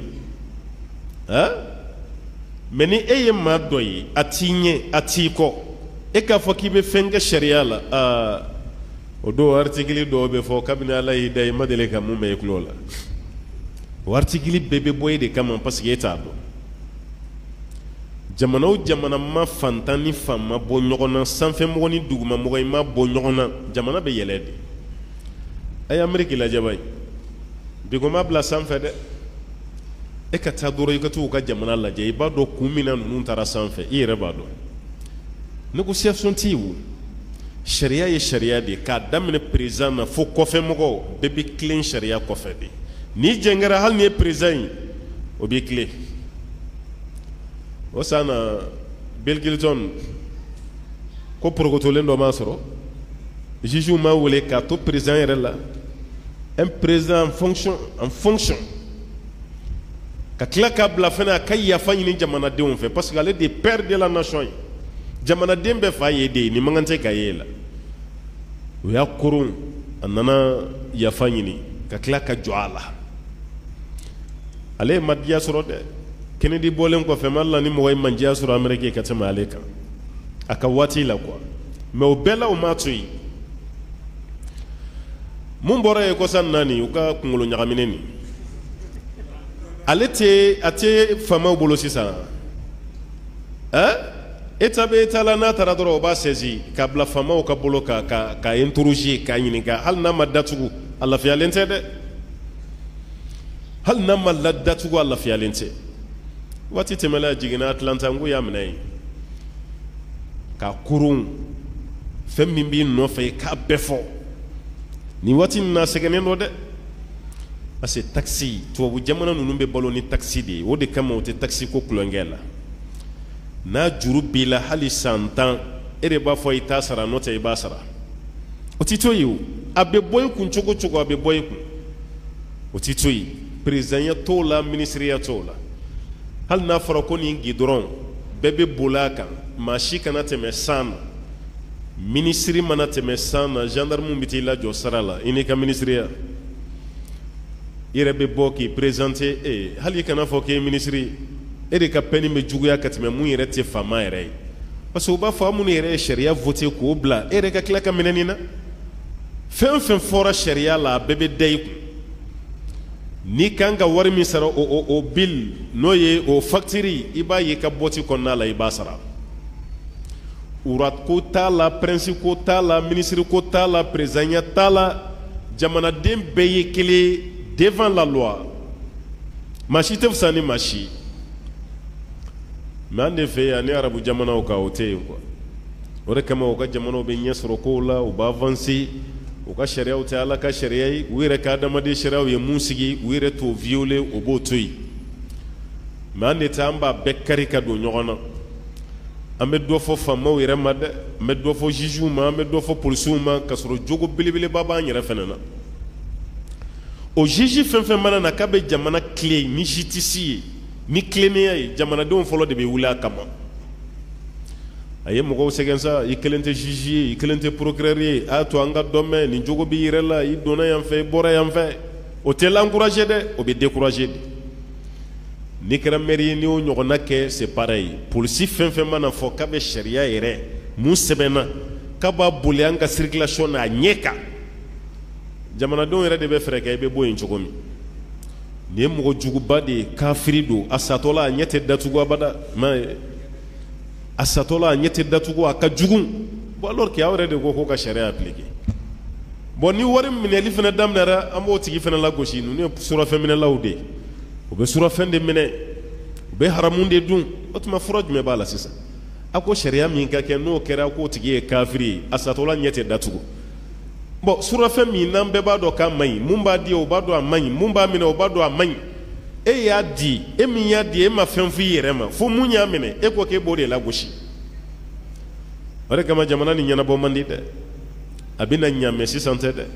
mais ni e ye maa dɔ ye a t'i ɲɛ a t'i kɔ e k'a fɔ k'i bɛ fɛn kɛ sariya la o don article dɔw bɛ fɔ kabini Ala y'i da i ma deli ka mun mɛn i tulo la o article bɛɛ bɛ bɔ e de kama parce que e t'a dɔn jamana o jamana ma fantan ni fanma bɔ ɲɔgɔn na sanfɛmɔgɔ ni dugumamɔgɔ i ma bɔ ɲɔgɔn na jamana bɛ yɛlɛ de a ye Ameriki lajɛ ba ye bi ko ma bila sanfɛ dɛ e ka taa dɔrɔn i ka t'u ka jamana lajɛ i b'a dɔn kun min na ninnu taara sanfɛ i yɛrɛ b'a dɔn négociation tɛ yen o sariya ye sariya de k'a daminɛ président na fo kɔfɛmɔgɔw bɛɛ bɛ tilen sariya kɔfɛ de n'i jɛngɛra hali ni ye président ye o b'i tilen o san na Bill Clinton ko porokotolen dɔ m'a sɔrɔ juge m'a wele k'a to président yɛrɛ la un président en fonction ka tila k'a bila fana a ka yafa ɲini jamanadenw fɛ parce que ale de père de la nation ye jamanaden bɛɛ fa ye de ye nin man kan tɛ ka ye la o y'a koron a nana yafa ɲini ka tila ka jɔ a la ale ye madiya sɔrɔ dɛ Kennedy bɔlen kɔfɛ mali la ni mɔgɔ ye mandiya sɔrɔ Amérique ka tɛmɛ ale kan a ka waati la quoi mais o bɛɛ la o m'a to yen mun bɔra ye kɔsan naani u ka kunkolo ɲagaminen nin ale tɛ a tɛ faamaw bolo sisan État bɛ État la n'a taara dɔrɔn o b'a saisi k'a bila faamaw ka bolo ka interroger k'a ɲininka hali n'a ma datugu a lafiyalen tɛ dɛ hali n'a ma datugu a lafiyalen tɛ waati tɛmɛla jiginna Atlanta n ko y'a minɛ yen k'a kurun fɛn min b'i nɔfɛ k'a bɛɛ fɔ nin waati in na sɛgɛnnen dɔ dɛ parce que taxi tubabu jamana ninnu bɛ balo ni taxi de ye o de kama o tɛ taxi ko kulonkɛ la n'a juru b'i la hali san 10 e de b'a fɔ i t'a sara n'o tɛ i b'a sara o tɛ to yen o a bɛ bɔ i kun cogo cogo a bɛ bɔ i kun o tɛ to yen présidenya t'o la ministeriya t'o la hali n'a fɔra ko nin gidɔrɔn bɛɛ bɛ boli a kan maa si kana tɛmɛ san na ministiri mana tɛmɛ san na gendarme bɛ t'i lajɔ sara la i n'i ka ministeriya i yɛrɛ bɛ bɔ k'i présenter hali i kana fɔ k'e ye ministiri e de ka peine bɛ juguya ka tɛmɛ mun yɛrɛ tɛ faama yɛrɛ ye parce que u b'a fɔ minnu yɛrɛ ye sariya voté k'o bila e yɛrɛ ka tila ka minɛ nin na fɛn o fɛn fɔra sariya la a bɛɛ bɛ da i kun n'i kan ka wari min sara o bill n'o ye o facture i b'a ye ka boîte kɔnɔna la i b'a sara urat ko t'a la prince ko t'a la ministre ko t'a la présidenya t'a la jamanaden bɛɛ ye kelen devant la loi maa si tɛ fisa ni maa si mais an de fɛ yan ni arabu jamanaw kan o tɛ yen quoi o de kama u ka jamanaw bɛ ɲɛ sɔrɔ kow la u b'a avancer o ka sariyaw tɛ Ala ka sariya ye u yɛrɛ ka adamaden sariyaw ye mun sigi u yɛrɛ t'o violer o b'o to yen mais an de tɛ an b'a bɛɛ kari ka don ɲɔgɔn na an bɛ dɔ fɔ faamaw yɛrɛ ma dɛ an bɛ dɔ fɔ jugew ma an bɛ dɔ fɔ polisiw ma ka sɔrɔ jogo belebeleba b'an yɛrɛ fɛnɛ na o juge fɛn fɛn mana na k'a bɛ jamana tile ni justice ye ni tilennenya ye jamanadenw fɔlɔ de bɛ wuli a kama a ye mɔgɔw sɛgɛn sa i kelen tɛ juge ye i kelen tɛ procureur ye a to an ka dɔ mɛn nin jogo b'i yɛrɛ la i donna yan fɛ i bɔra yan fɛ o tɛ l'encourager dɛ o bɛ décourager de n'i kɛra maire ye n'i y'o ɲɔgɔnna kɛ c'est pareil polisi fɛn fɛn mana fɔ k'a bɛ sariya yɛrɛ mun sɛbɛnna k'a b'a boli an ka circulation n'a ɲɛ kan jamanadenw yɛrɛ de bɛ fɛɛrɛ kɛ i bɛ bɔ yen cogo min nin ye mɔgɔ juguba de ye kafiri don a satɔla a ɲɛ tɛ datugu abada a satɔla a ɲɛ tɛ datugu a ka jugu bon alors que aw yɛrɛ de ko k'o ka sariya appliquer bon ni wari minɛli fana daminɛra an b'o tigi fana lagosi ninnu ye surafɛn minɛlaw de ye u bɛ surafɛn de minɛ u bɛ haramu de dun o tuma fura jumɛn b'a la sisan a ko sariya min ka kɛ n'o kɛra k'o tigi ye kafiri ye a satɔla ɲɛ tɛ datugu bon surafɛn min n'an bɛɛ b'a dɔn k'a man ɲi mun b'a di o b'a dɔn a man ɲi mun b'a minɛ o b'a dɔn a man ɲi e y'a di e min y'a di e ma fɛn f'i yɛrɛ ma fo mun y'a minɛ e ko k'e b'o de lagosi o de kama jamana nin ɲɛnabɔ man di dɛ a bɛna ɲa mɛ sisan tɛ dɛ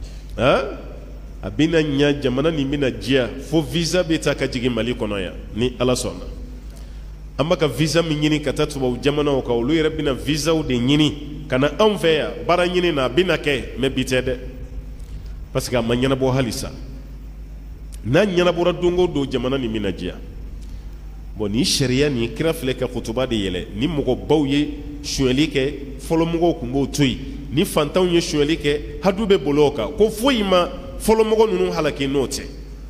a bɛna ɲa jamana nin bɛna diya fo visa bɛ taa ka jigin Mali kɔnɔ yan ni Ala sɔnna an bɛ ka visa min ɲini ka taa tubabu jamanaw kan olu yɛrɛ bɛna visaw de ɲini ka na anw fɛ yan baara ɲini na a bɛna kɛ mais bi tɛ dɛ parce que a ma ɲɛnabɔ halisa n'a ɲɛnabɔra don o don jamana nin bɛna diya bon ni sariya nin kira filɛ ka kutuba de yɛlɛ ni mɔgɔbaw ye sonyali kɛ fɔlɔ mɔgɔw tun b'o to yen ni fantanw ye sonyali kɛ hadu bɛ bolo o kan ko foyi ma fɔlɔ mɔgɔ ninnu halaki n'o tɛ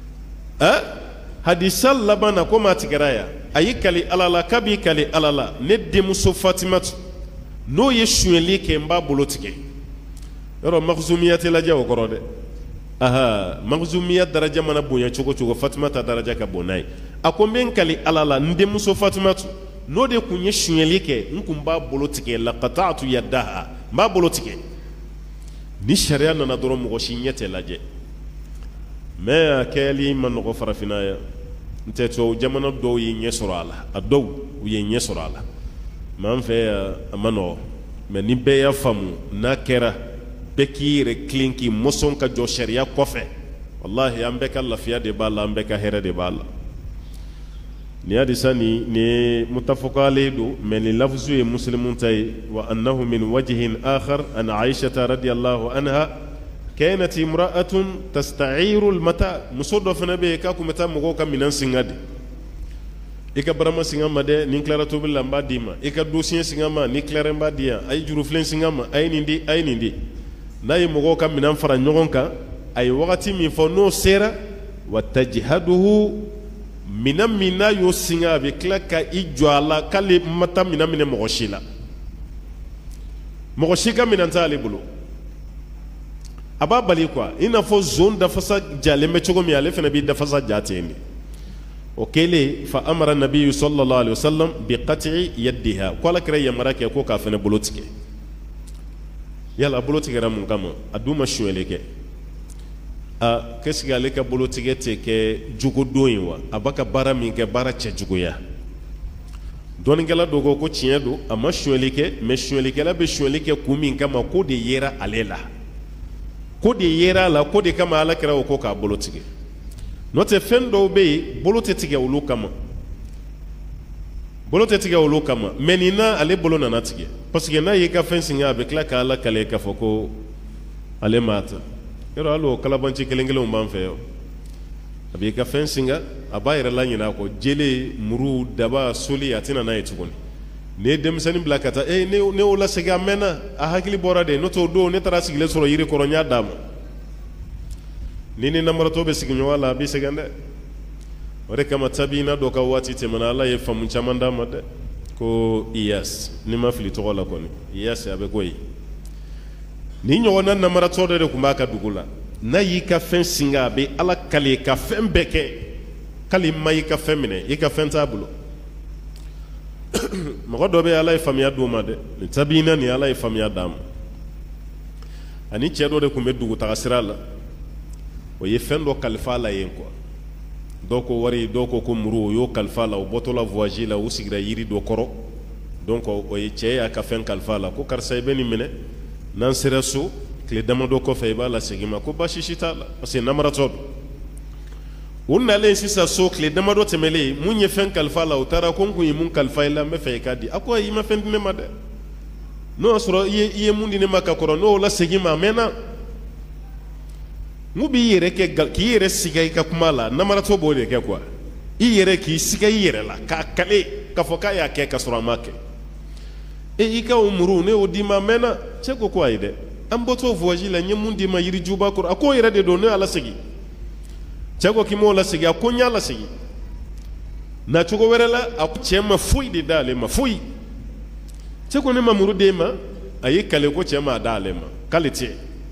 hadisa laban na ko maa tigɛra yan a y'i kali Ala la k'a b'i kali Ala la ne denmuso Fatimatu n'o ye sonyali kɛ n b'a bolo tigɛ yɔrɔ Makhzumiya tɛ lajɛ o kɔrɔ dɛ Makhzumiya daraja mana bonya cogo o cogo Fatima ta daraja ka bon n'a ye a ko n bɛ n kali Ala la n denmuso Fatimatu n'o de tun ye sonyali kɛ n tun b'a bolo tigɛ laqata'tu yadaha n b'a bolo tigɛ ni sariya nana dɔrɔn mɔgɔ si ɲɛ tɛ lajɛ mais a kɛli ma nɔgɔ farafinna yan n tɛ tubabu jamana dɔw ye ɲɛ sɔrɔ a la a dɔw u ye ɲɛ sɔrɔ a la mais an fɛ yan a ma nɔgɔ mais ni bɛɛ y'a faamu n'a kɛra bɛɛ k'i yɛrɛ tilen k'i mɔsɔn ka jɔ sariya kɔfɛ wallahi an bɛɛ ka lafiya de b'a la an bɛɛ ka hɛrɛ de b'a la ni hadisa ni ye mutafaqalen don mais ni lafzu ye muslimun ta ye wa annahu min wajhin akhar an aishata radiyallahu anha kanat imra'atun tasta'iru al-mata muso dɔ fana bɛ yen k'a kun bɛ taa mɔgɔw ka minɛn singa de i ka barama singa ma dɛ ni n tilara tobili la n b'a d'i ma i ka dosiɲɛ singa ma ni tilara n b'a di yan a ye jurufilen singa ma a ye nin di a ye nin di n'a ye mɔgɔw ka minɛn fara ɲɔgɔn kan a ye wagati min fɔ n'o sera wa tajhaduhu minɛn min n'a y'o singa a bɛ tila ka i jɔ a la k'ale ma taa minɛn minɛ mɔgɔ si la mɔgɔ si ka minɛn t'ale bolo a b'a bali quoi i n'a fɔ zon dafasa jalen bɛ cogo min ale fana b'i dafasa ja ten de o kɛlen fa amara nabiyu sallallahu alaihi wasallam bi qat'i yadiha ko ala kɛra yamara kɛ ko k'a fana bolo tigɛ yala bolo tigɛra mun kama a dun ma sonyali kɛ qu'est-ce que ale ka bolo tigɛ tɛ kɛ jugodon ye wa a b'a ka baara min kɛ baara cɛjuguya dɔɔninkɛla dɔ ko tiɲɛ don a ma sonyali kɛ mais sonyalikɛla bɛ sonyali kɛ kun min kama ko de yera ale la ko de yera a la ko de kama ala kɛra o ko k'a bolo tigɛ n'o tɛ fɛn dɔw bɛ yen bolo tɛ tigɛ olu kama bolo tɛ tigɛ olu kama mais nin na ale bolo nana tigɛ parce que n'a y'i ka fɛn singa a bɛ tila ka ala kale k'a fɔ ko ale m'a ta yɔrɔ hali o kalabanci kelen kelenw b'an fɛ yan a b'i ka fɛn singa a b'a yɛrɛ la ɲinɛ a kɔ jele muru daba soli a tɛna n'a ye tuguni ni ye denmisɛnnin bila ka taa ne y'o lasegin a mɛnna a hakili bɔra de n'o t'o don ne taara sigilen sɔrɔ yiri kɔrɔ n y'a d'a ma ni namaratɔ bɛ sigi ɲɔgɔn la a b'i sɛgɛn dɛ o de kama tabiina dɔ ka waati tɛmɛna ala ye faamu caman d'a ma dɛ ko iyas ni ma fili tɔgɔ la kɔni iyas a bɛ k'o ye ni ɲɔgɔnna namaratɔ dɔ de tun b'a ka dugu la n'a y'i ka fɛn singa a bɛ ala kale ka fɛn bɛɛ kɛ k'ale ma i ka fɛn minɛ i ka fɛn t'a bolo mɔgɔ dɔ bɛ ala ye faamuya d'o ma dɛ nin tabiina nin ala ye faamuya d'a ma ani cɛ dɔ de kun bɛ dugutaga sira la o ye fɛn dɔ kalifa la yen quoi dɔw ko wari dɔw ko muru o y'o kalifa la o bɔtɔ la voyage la u sigira yiri dɔ kɔrɔ donc o ye cɛ y'a ka fɛn kalifa la ko karisa i bɛ nin minɛ n'an sera so tile damadɔ kɔfɛ i b'a lasegin ma ko baasi si t'a la parce que namaratɔ don u nalen sisan so tile damadɔ tɛmɛlen mun ye fɛn kalifa la u taara ko n kun ye mun kalifa i la n bɛ fɛ i k'a di a ko ayi i ma fɛn di ne ma dɛ n'o y'a sɔrɔ i ye mun di ne ma ka kɔrɔ n'o lasegin ma a mɛnna n ko b'i yɛrɛ kɛ k'i yɛrɛ siga i ka kuma la namaratɔ b'o de kɛ quoi i yɛrɛ k'i siga i yɛrɛ la k'a kale k'a fɔ k'a y'a kɛ k'a sɔrɔ a ma kɛ i ka o muru ne y'o d'i ma a mɛnna cɛ ko ayi dɛ an bɔtɔ voyage la n ye mun d'i ma yirijuba kɔrɔ a ko o yɛrɛ de don ne y'a lasegin cɛ ko k'i m'o lasegin a ko n y'a lasegin na cogo wɛrɛ la a ko cɛ ma foyi de d'ale ma foyi cɛ ko ne ma muru d'e ma a ye kale ko cɛ ma d'ale ma k'ale tɛ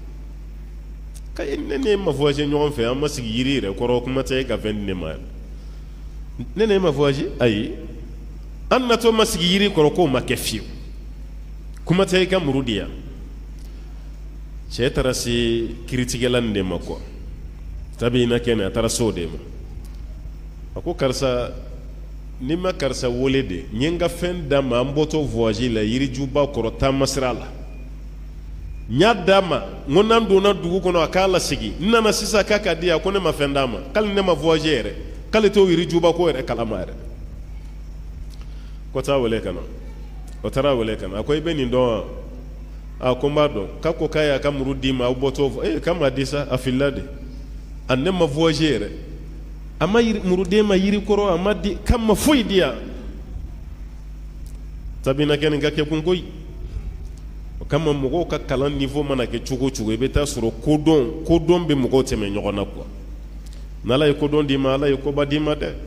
ne n'e ma voyage ɲɔgɔn fɛ an ma sigi yiri yɛrɛ kɔrɔ kuma tɛ e ka fɛn di ne ma ne n'e ma voyage ayi an natɔ ma sigi yiri kɔrɔ k'o ma kɛ fiyewu kuma tɛ e ka muru di yan cɛ taara se kiritigɛla nin de ma quoi tabi ina kɛnɛ a taara se o de ma a ko karisa ni ma karisa wele de n ye n ka fɛn d'a ma an bɔtɔ voyage la yirijuba kɔrɔ taama sira la n y'a d'a ma n ko n'an donna dugu kɔnɔ a k'a lasegin n nana sisan k'a ka di a ko ne ma fɛn d'a ma k'ale ne ma voyage yɛrɛ k'ale t'o yirijuba ko yɛrɛ kalama yɛrɛ ko taa wele ka na o taara wele ka na a ko i bɛ nin dɔn wa a ko n b'a dɔn k'a ko k'a y'a ka muru d'i ma aw bɔtɔ k'a m'a di sa a filila de a ne ma voyage yɛrɛ a ma muruden ma yiri kɔrɔ a ma di k'a ma foyi di yan sabina kɛ nin ka kɛ kun koyi o kama mɔgɔw ka kalan niveau mana kɛ cogo o cogo i bɛ taa sɔrɔ kodɔn bɛ mɔgɔw tɛmɛ ɲɔgɔn na quoi n'ala ye kodɔn d'i ma ala ye koba d'i ma dɛ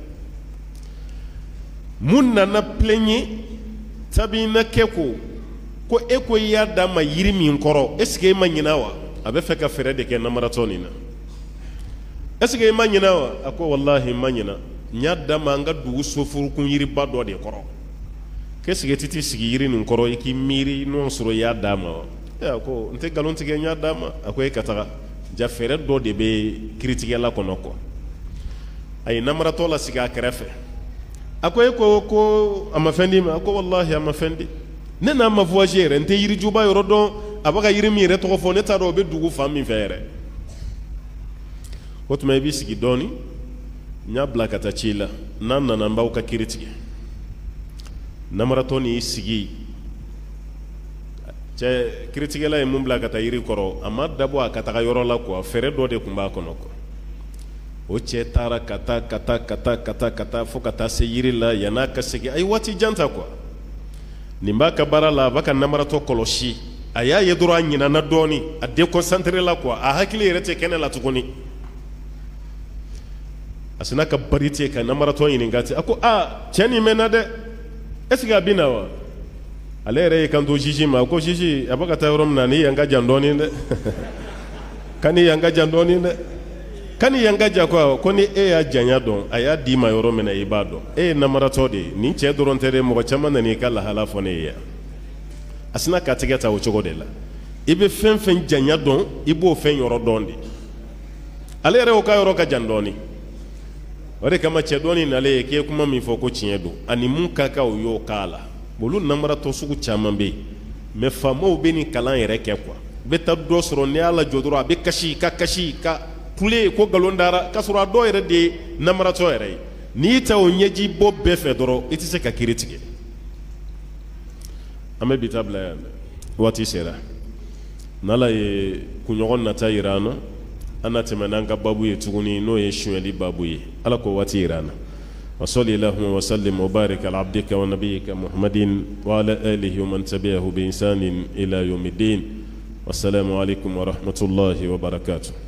mun nana plaignye sabina kɛ ko e ko i y'a d'a ma yiri min kɔrɔ est ce que e ma ɲinɛ wa a bɛ fɛ ka fɛɛrɛ de kɛ namaratɔ nin na est ce que e ma ɲinɛ wa a ko wallahi ma ɲinɛ n y'a d'a ma an ka dugu soforokun yiriba dɔ de kɔrɔ qu'est ce que titi sigi yiri nin kɔrɔ i k'i miiri n'o sɔrɔ i y'a d'a ma wa a ko n tɛ nkalon tigɛ n y'a d'a ma a ko e ka taga ja fɛɛrɛ dɔ de bɛ kiritigɛla kɔnɔ quoi a ye namaratɔ la sigi a kɛrɛfɛ a ko e ko a ma fɛn di ma a ko wallahi a ma fɛn di ne n'a ma voyage yɛrɛ n tɛ yirijuba yɔrɔ dɔn a bɛ ka yiri min yɛrɛ tɔgɔ fɔ ne t'a dɔn o bɛ dugu fan min fɛ yɛrɛ o tuma i b'i sigi dɔɔni n y'a bila ka taa ci la n'an nana n b'aw ka kiri tigɛ namaratɔ n'i sigi cɛ kiritigɛla ye mun bila ka taa yiri kɔrɔ a ma dabɔ a ka taga yɔrɔ la quoi fɛɛrɛ dɔ de tun b'a kɔnɔ quoi o cɛ taara ka taa fo ka taa se yiri la yan'a ka segin a ye waati jan ta quoi nin b'a ka baara la a b'a ka namaratɔ kɔlɔsi a y'a ye dɔrɔn a ɲinana dɔɔni a déconcentré la quoi a hakili yɛrɛ tɛ kɛnɛ la tuguni a sina ka bari ten ka namaratɔ ɲininka ten a ko cɛ nin mɛnna dɛ est ce que a bɛ na wa ale yɛrɛ y'i kanto Jiji ma a ko Jiji a bɛ ka taa yɔrɔ min na ni yan ka jan dɔɔni dɛ ka ni yan ka jan dɔɔni dɛ ka ni yan ka jan ko ni e y'a janya dɔn a y'a d'i ma yɔrɔ min na i b'a dɔn e ye namaratɔ de ye nin cɛ dɔrɔn tɛ dɛ mɔgɔ caman nana i ka lahala fɔ ne ye yan a sina ka tigɛ ta o cogo de la i bɛ fɛn fɛn janya dɔn i b'o fɛn yɔrɔ dɔn de ale yɛrɛ y'o ka yɔrɔ ka jan dɔɔni o de kama cɛ dɔɔni nalen ye k'e kuma min fɔ ko tiɲɛ don ani mun ka kan o y'o k'a la olu namaratɔ sugu caman bɛ yen mais faamaw bɛ nin kalan yɛrɛ kɛ quoi i bɛ taa dɔ sɔrɔ n'i y'a lajɔ dɔrɔn a bɛ kasi ka kule ko nkalon dara k'a sɔrɔ a dɔw yɛrɛ de ye namaratɔ yɛrɛ ye n'i y'i ta o ɲɛji bɔ bɛɛ fɛ dɔrɔn i tɛ se ka kiri tigɛ an bɛ bi ta bila yan waati sera n'ala ye kunɲɔgɔn nata yira an na an na tɛmɛ n'an ka babu ye tuguni n'o ye suɲɛli babu ye ala k'o waati yira an na وصلي اللهم وسلم وبارك على عبدك ونبيك محمد وعلى آله ومن تبعه بإحسان إلى يوم الدين والسلام عليكم ورحمة الله وبركاته